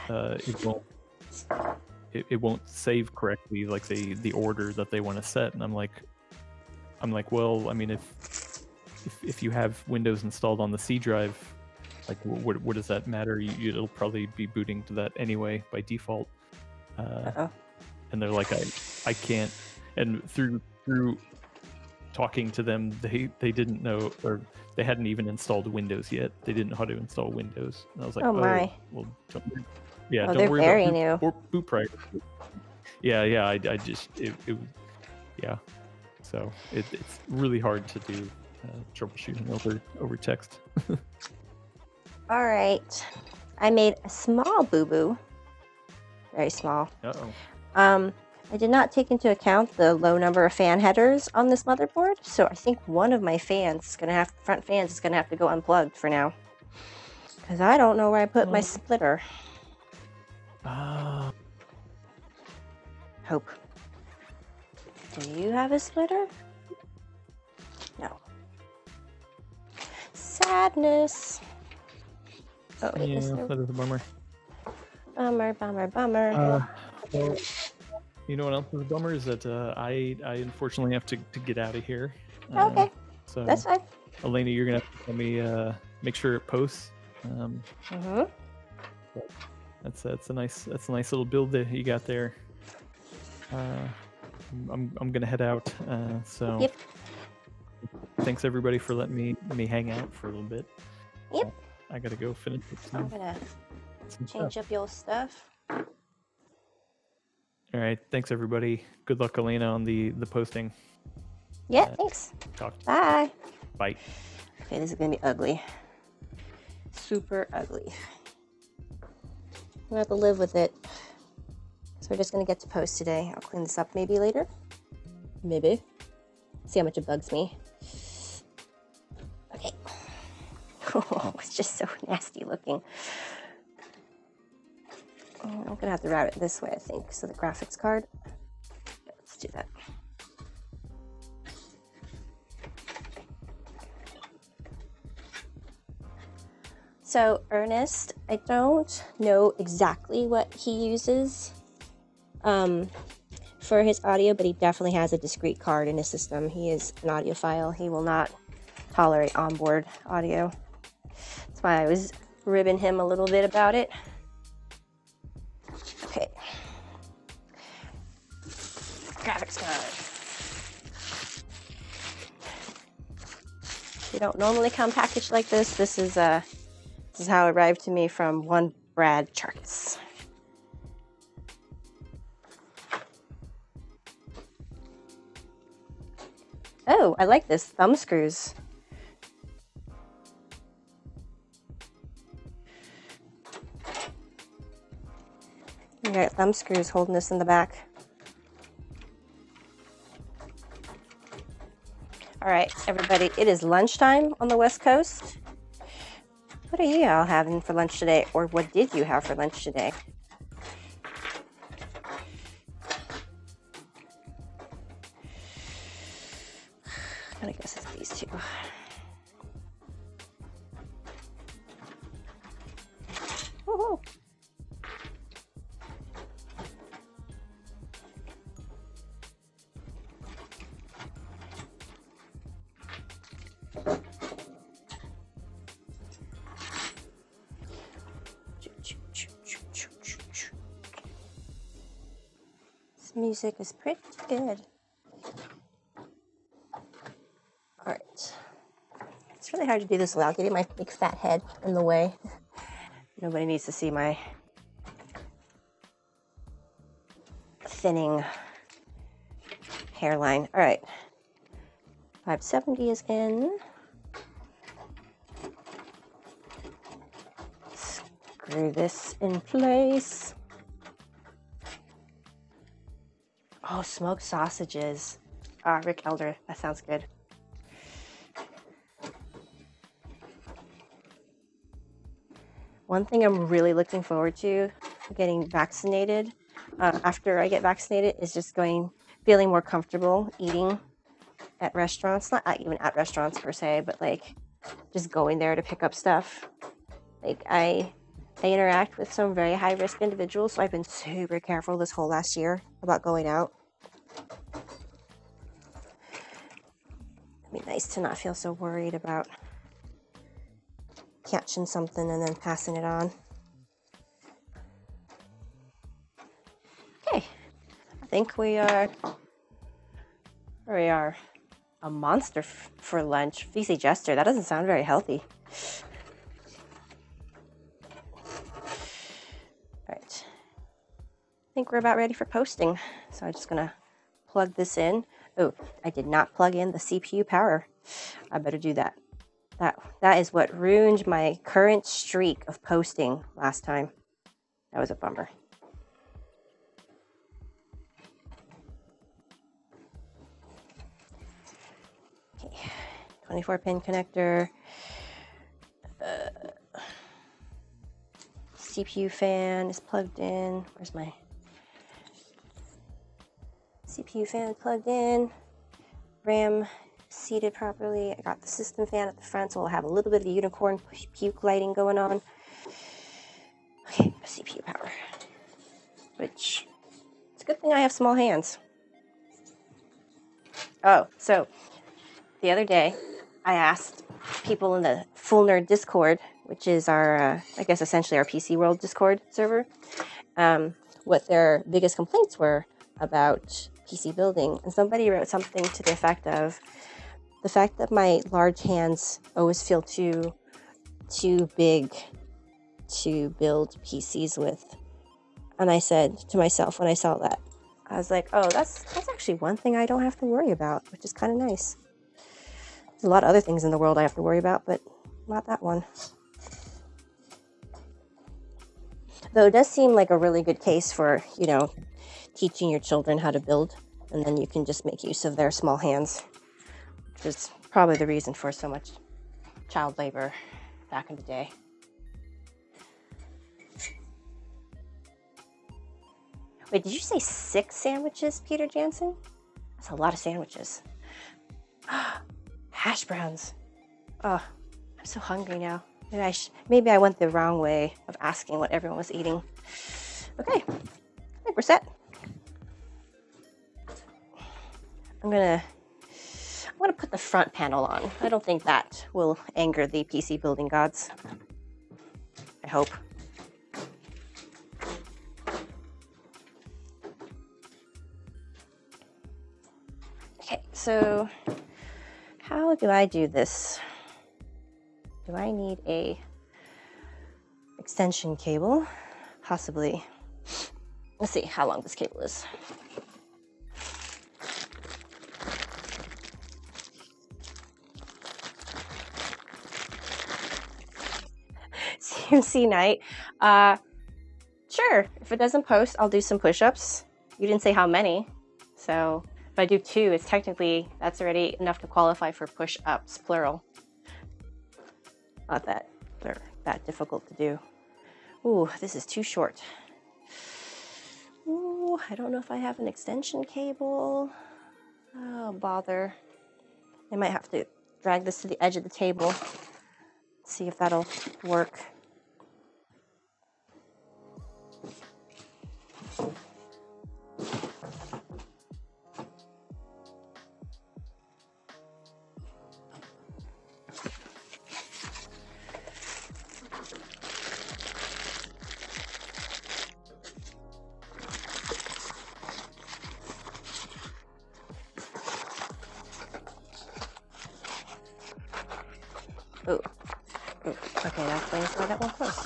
it won't save correctly, like the order that they want to set." And I'm like, well, I mean, if you have Windows installed on the C drive, like what does that matter? It'll probably be booting to that anyway by default. And they're like, I can't. And through talking to them, they didn't know, or they hadn't even installed Windows yet. They didn't know how to install Windows. And I was like, oh my, well, don't they're worry very about new. boot priority. Yeah, I just yeah. So it's really hard to do troubleshooting over text. All right, I made a small boo-boo, very small. I did not take into account the low number of fan headers on this motherboard, so I think one of my front fans is gonna have to go unplugged for now, Because I don't know where I put my Oh. splitter. Ah, Hope. Do you have a splitter? No. Sadness. Oh, wait, is yeah, there... that is a bummer. Bummer, bummer, bummer. Well, you know what else is a bummer is that I unfortunately have to get out of here. Okay, So that's fine. Elena, you're gonna have to let me make sure it posts. Mm-hmm. That's a nice little build that you got there. I'm gonna head out. So Yep. thanks everybody for letting me hang out for a little bit. Yep. I gotta go finish I'm gonna some change stuff. up your stuff. All right, thanks everybody. Good luck, Elena, on the posting. Yeah, thanks. Talk. Bye. Bye. Okay, this is gonna be ugly. Super ugly. I'm gonna have to live with it. So we're just gonna get to post today. I'll clean this up maybe later. Maybe. See how much it bugs me. Okay. Oh, it's just so nasty looking. I'm gonna have to route it this way, I think. So the graphics card. Yeah, let's do that. So Ernest, I don't know exactly what he uses for his audio, but he definitely has a discrete card in his system. He is an audiophile. He will not tolerate onboard audio. That's why I was ribbing him a little bit about it. Okay. Graphics card. They don't normally come packaged like this. This is how it arrived to me from one Brad Charts. Oh, I like this. Thumb screws. You got thumb screws holding this in the back. All right, everybody, it is lunchtime on the West Coast. What are you all having for lunch today? Or what did you have for lunch today? I guess it's these two. Woohoo! This music is pretty good. All right. It's really hard to do this without getting my big fat head in the way. Nobody needs to see my thinning hairline. All right. 570 is in. Screw this in place. Oh, smoked sausages. Ah, Rick Elder. That sounds good. One thing I'm really looking forward to getting vaccinated, after I get vaccinated, is just feeling more comfortable eating at restaurants. Not even at restaurants per se, but like just going there to pick up stuff. Like I interact with some very high risk individuals, so I've been super careful this whole last year about going out. It'd be nice to not feel so worried about catching something and then passing it on. Okay, I think we are a monster for lunch. VC Jester, that doesn't sound very healthy. All right, I think we're about ready for posting. So I'm just gonna plug this in. Oh, I did not plug in the CPU power. I better do that. That is what ruined my current streak of posting last time. That was a bummer. Okay, 24 pin connector. CPU fan is plugged in. Where's my CPU fan plugged in? RAM seated properly. I got the system fan at the front, so we'll have a little bit of unicorn puke lighting going on. Okay, CPU power. Which, it's a good thing I have small hands. Oh, so the other day, I asked people in the Full Nerd Discord, which is our, I guess essentially our PC World Discord server, what their biggest complaints were about PC building. And somebody wrote something to the effect of, the fact that my large hands always feel too big to build PCs with. And I said to myself when I saw that, I was like, oh, that's actually one thing I don't have to worry about, which is kind of nice. There's a lot of other things in the world I have to worry about, but not that one. Though it does seem like a really good case for, you know, teaching your children how to build, and then you can just make use of their small hands, which is probably the reason for so much child labor back in the day. Wait, did you say 6 sandwiches, Peter Jansen? That's a lot of sandwiches. Hash browns. Oh, I'm so hungry now. Maybe I went the wrong way of asking what everyone was eating. Okay, I think we're set. I'm gonna put the front panel on. I don't think that will anger the PC building gods. I hope. Okay, so how do I do this? Do I need a extension cable? Possibly. Let's see how long this cable is. CNC night. Sure, if it doesn't post, I'll do some push-ups. You didn't say how many, so if I do 2, it's technically, that's already enough to qualify for push-ups, plural. Not that they're that difficult to do. Ooh, this is too short. Ooh, I don't know if I have an extension cable. Oh, bother. I might have to drag this to the edge of the table. See if that'll work. Ooh. Ooh. Okay, that explains why that won't close.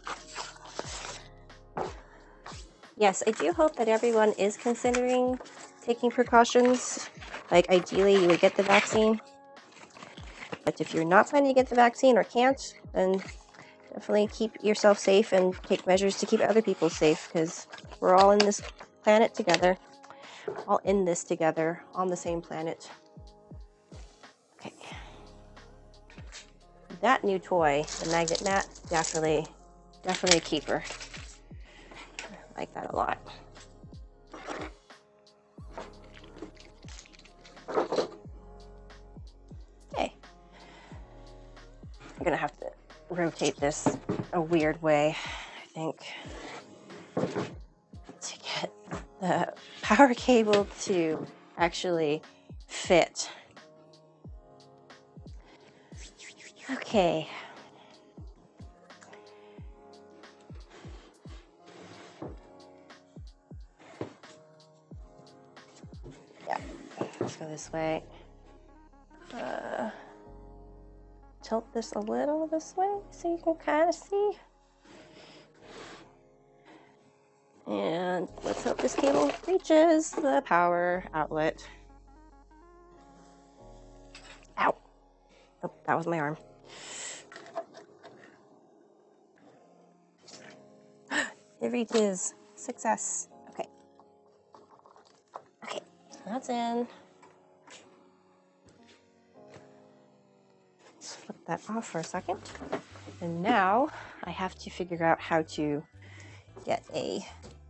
Yes, I do hope that everyone is considering taking precautions. Like, ideally, you would get the vaccine. But if you're not planning to get the vaccine or can't, then definitely keep yourself safe and take measures to keep other people safe, because we're all in this planet together. All in this together, on the same planet. Okay. That new toy, the magnet mat, definitely a keeper. I like that a lot. Okay. I'm gonna have to rotate this a weird way, I think, to get the power cable to actually fit. Okay. Yeah, let's go this way. Tilt this a little this way so you can kind of see. And let's hope this cable reaches the power outlet. Ow. Oh, that was my arm. It reaches. Success. Okay. Okay, that's in. Let's flip that off for a second. And now I have to figure out how to get a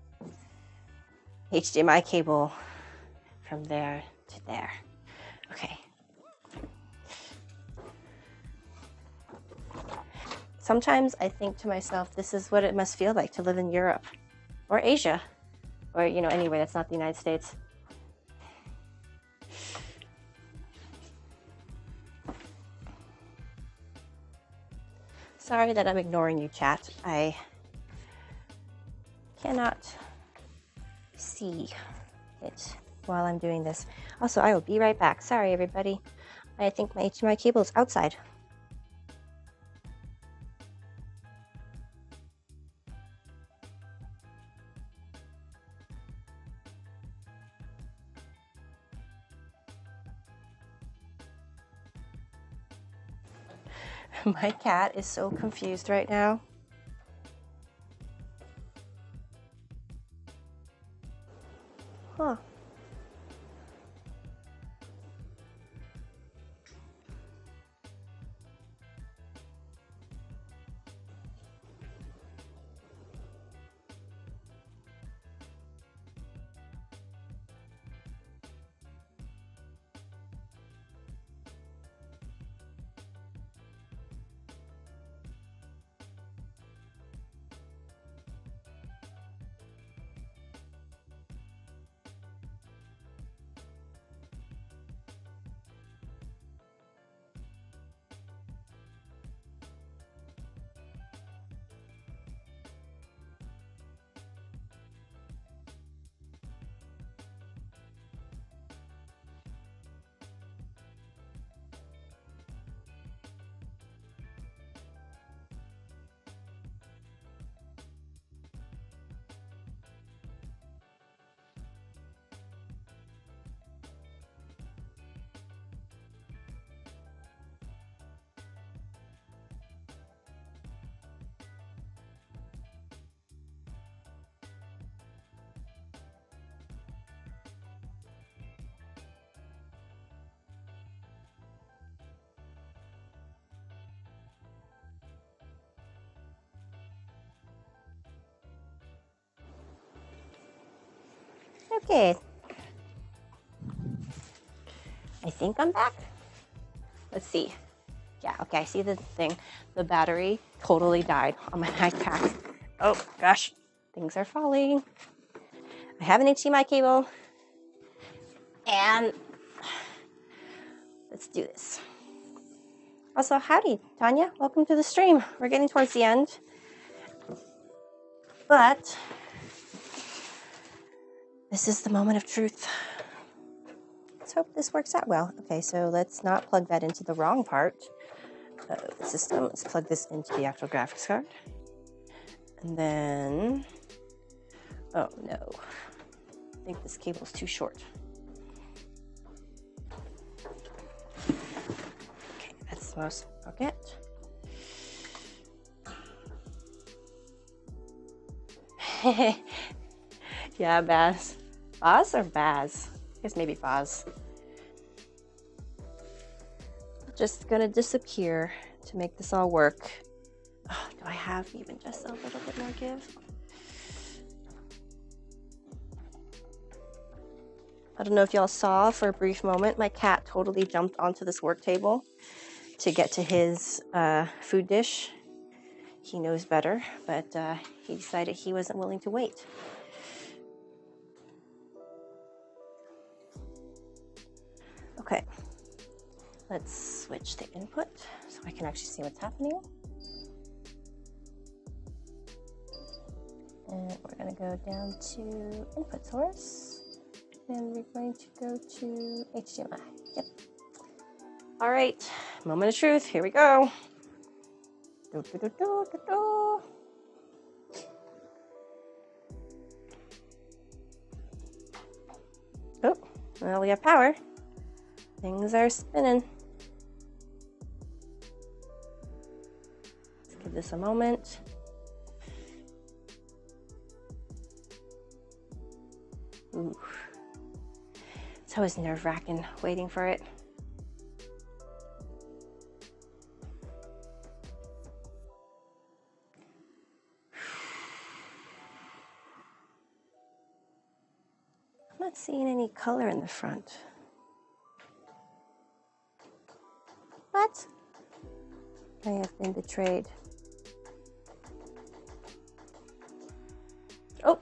HDMI cable from there to there. Okay. Sometimes I think to myself, this is what it must feel like to live in Europe or Asia or, you know, anywhere that's not the United States. Sorry that I'm ignoring you, chat. I cannot see it while I'm doing this. Also, I will be right back. Sorry, everybody. I think my HDMI cable is outside. My cat is so confused right now. Huh. Okay. I think I'm back. Let's see. Yeah, okay, I see the thing. The battery totally died on my iPad. Oh, gosh. Things are falling. I have an HDMI cable. And let's do this. Also, howdy, Tanya. Welcome to the stream. We're getting towards the end. But this is the moment of truth. Let's hope this works out well. Okay, so let's not plug that into the wrong part of the system. Let's plug this into the actual graphics card. And then, oh no, I think this cable's too short. Okay, that's the most I'll get. Yeah, Baz. Baz or Baz? I guess maybe Baz. Just gonna disappear to make this all work. Oh, do I have even just a little bit more give? I don't know if y'all saw for a brief moment, my cat totally jumped onto this work table to get to his food dish. He knows better, but he decided he wasn't willing to wait. Okay, let's switch the input so I can actually see what's happening. And we're gonna go down to input source, and we're going to go to HDMI. Yep. All right, moment of truth, here we go. Oh, well, we have power. Things are spinning. Let's give this a moment. Ooh. It's always nerve-wracking waiting for it. seeing any color in the front. What? I have been betrayed. Oh!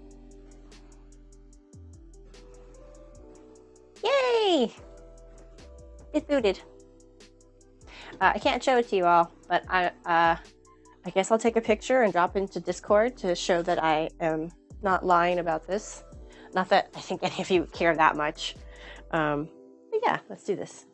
Yay! It booted. I can't show it to you all, but I guess I'll take a picture and drop into Discord to show that I am not lying about this. Not that I think any of you care that much. But yeah, let's do this.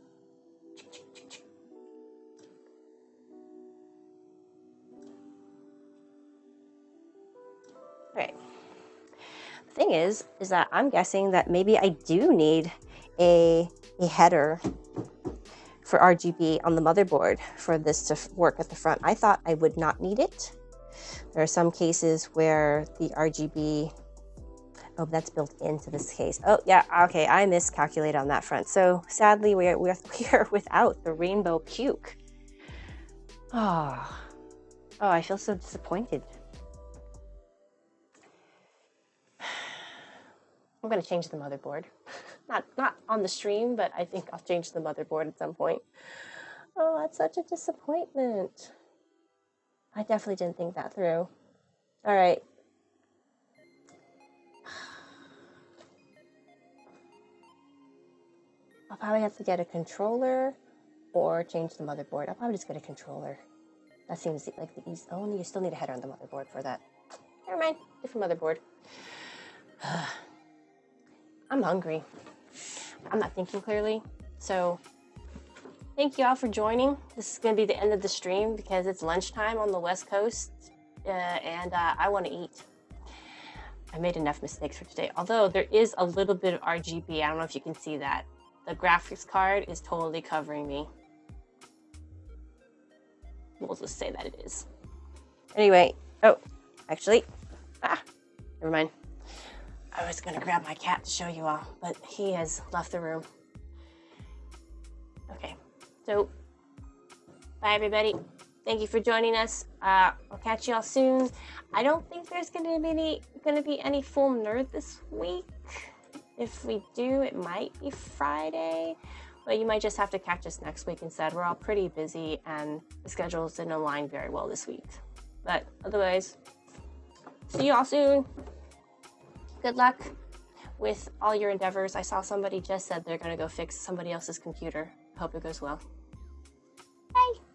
Alright. The thing is that I'm guessing that maybe I do need a header for RGB on the motherboard for this to work at the front. I thought I would not need it. There are some cases where the RGB, oh, that's built into this case. Oh yeah, okay, I miscalculated on that front. So sadly, we are without the rainbow puke. Oh, I feel so disappointed. I'm gonna change the motherboard. Not on the stream, but I think I'll change the motherboard at some point. Oh, that's such a disappointment. I definitely didn't think that through. All right. I'll probably have to get a controller or change the motherboard. I'll probably just get a controller. That seems like the easy. Oh, you still need a header on the motherboard for that. Never mind, different motherboard. I'm hungry. I'm not thinking clearly. So thank you all for joining. This is going to be the end of the stream because it's lunchtime on the West Coast and I want to eat. I made enough mistakes for today. Although there is a little bit of RGB. I don't know if you can see that. The graphics card is totally covering me. We'll just say that it is. Anyway, oh, actually, never mind. I was gonna grab my cat to show you all, but he has left the room. Okay, so bye everybody. Thank you for joining us. I'll catch you all soon. I don't think there's gonna be any full nerd this week. If we do, it might be Friday, but you might just have to catch us next week instead. We're all pretty busy and the schedules didn't align very well this week. But otherwise, see you all soon. Good luck with all your endeavors. I saw somebody just said they're gonna go fix somebody else's computer. I hope it goes well. Bye.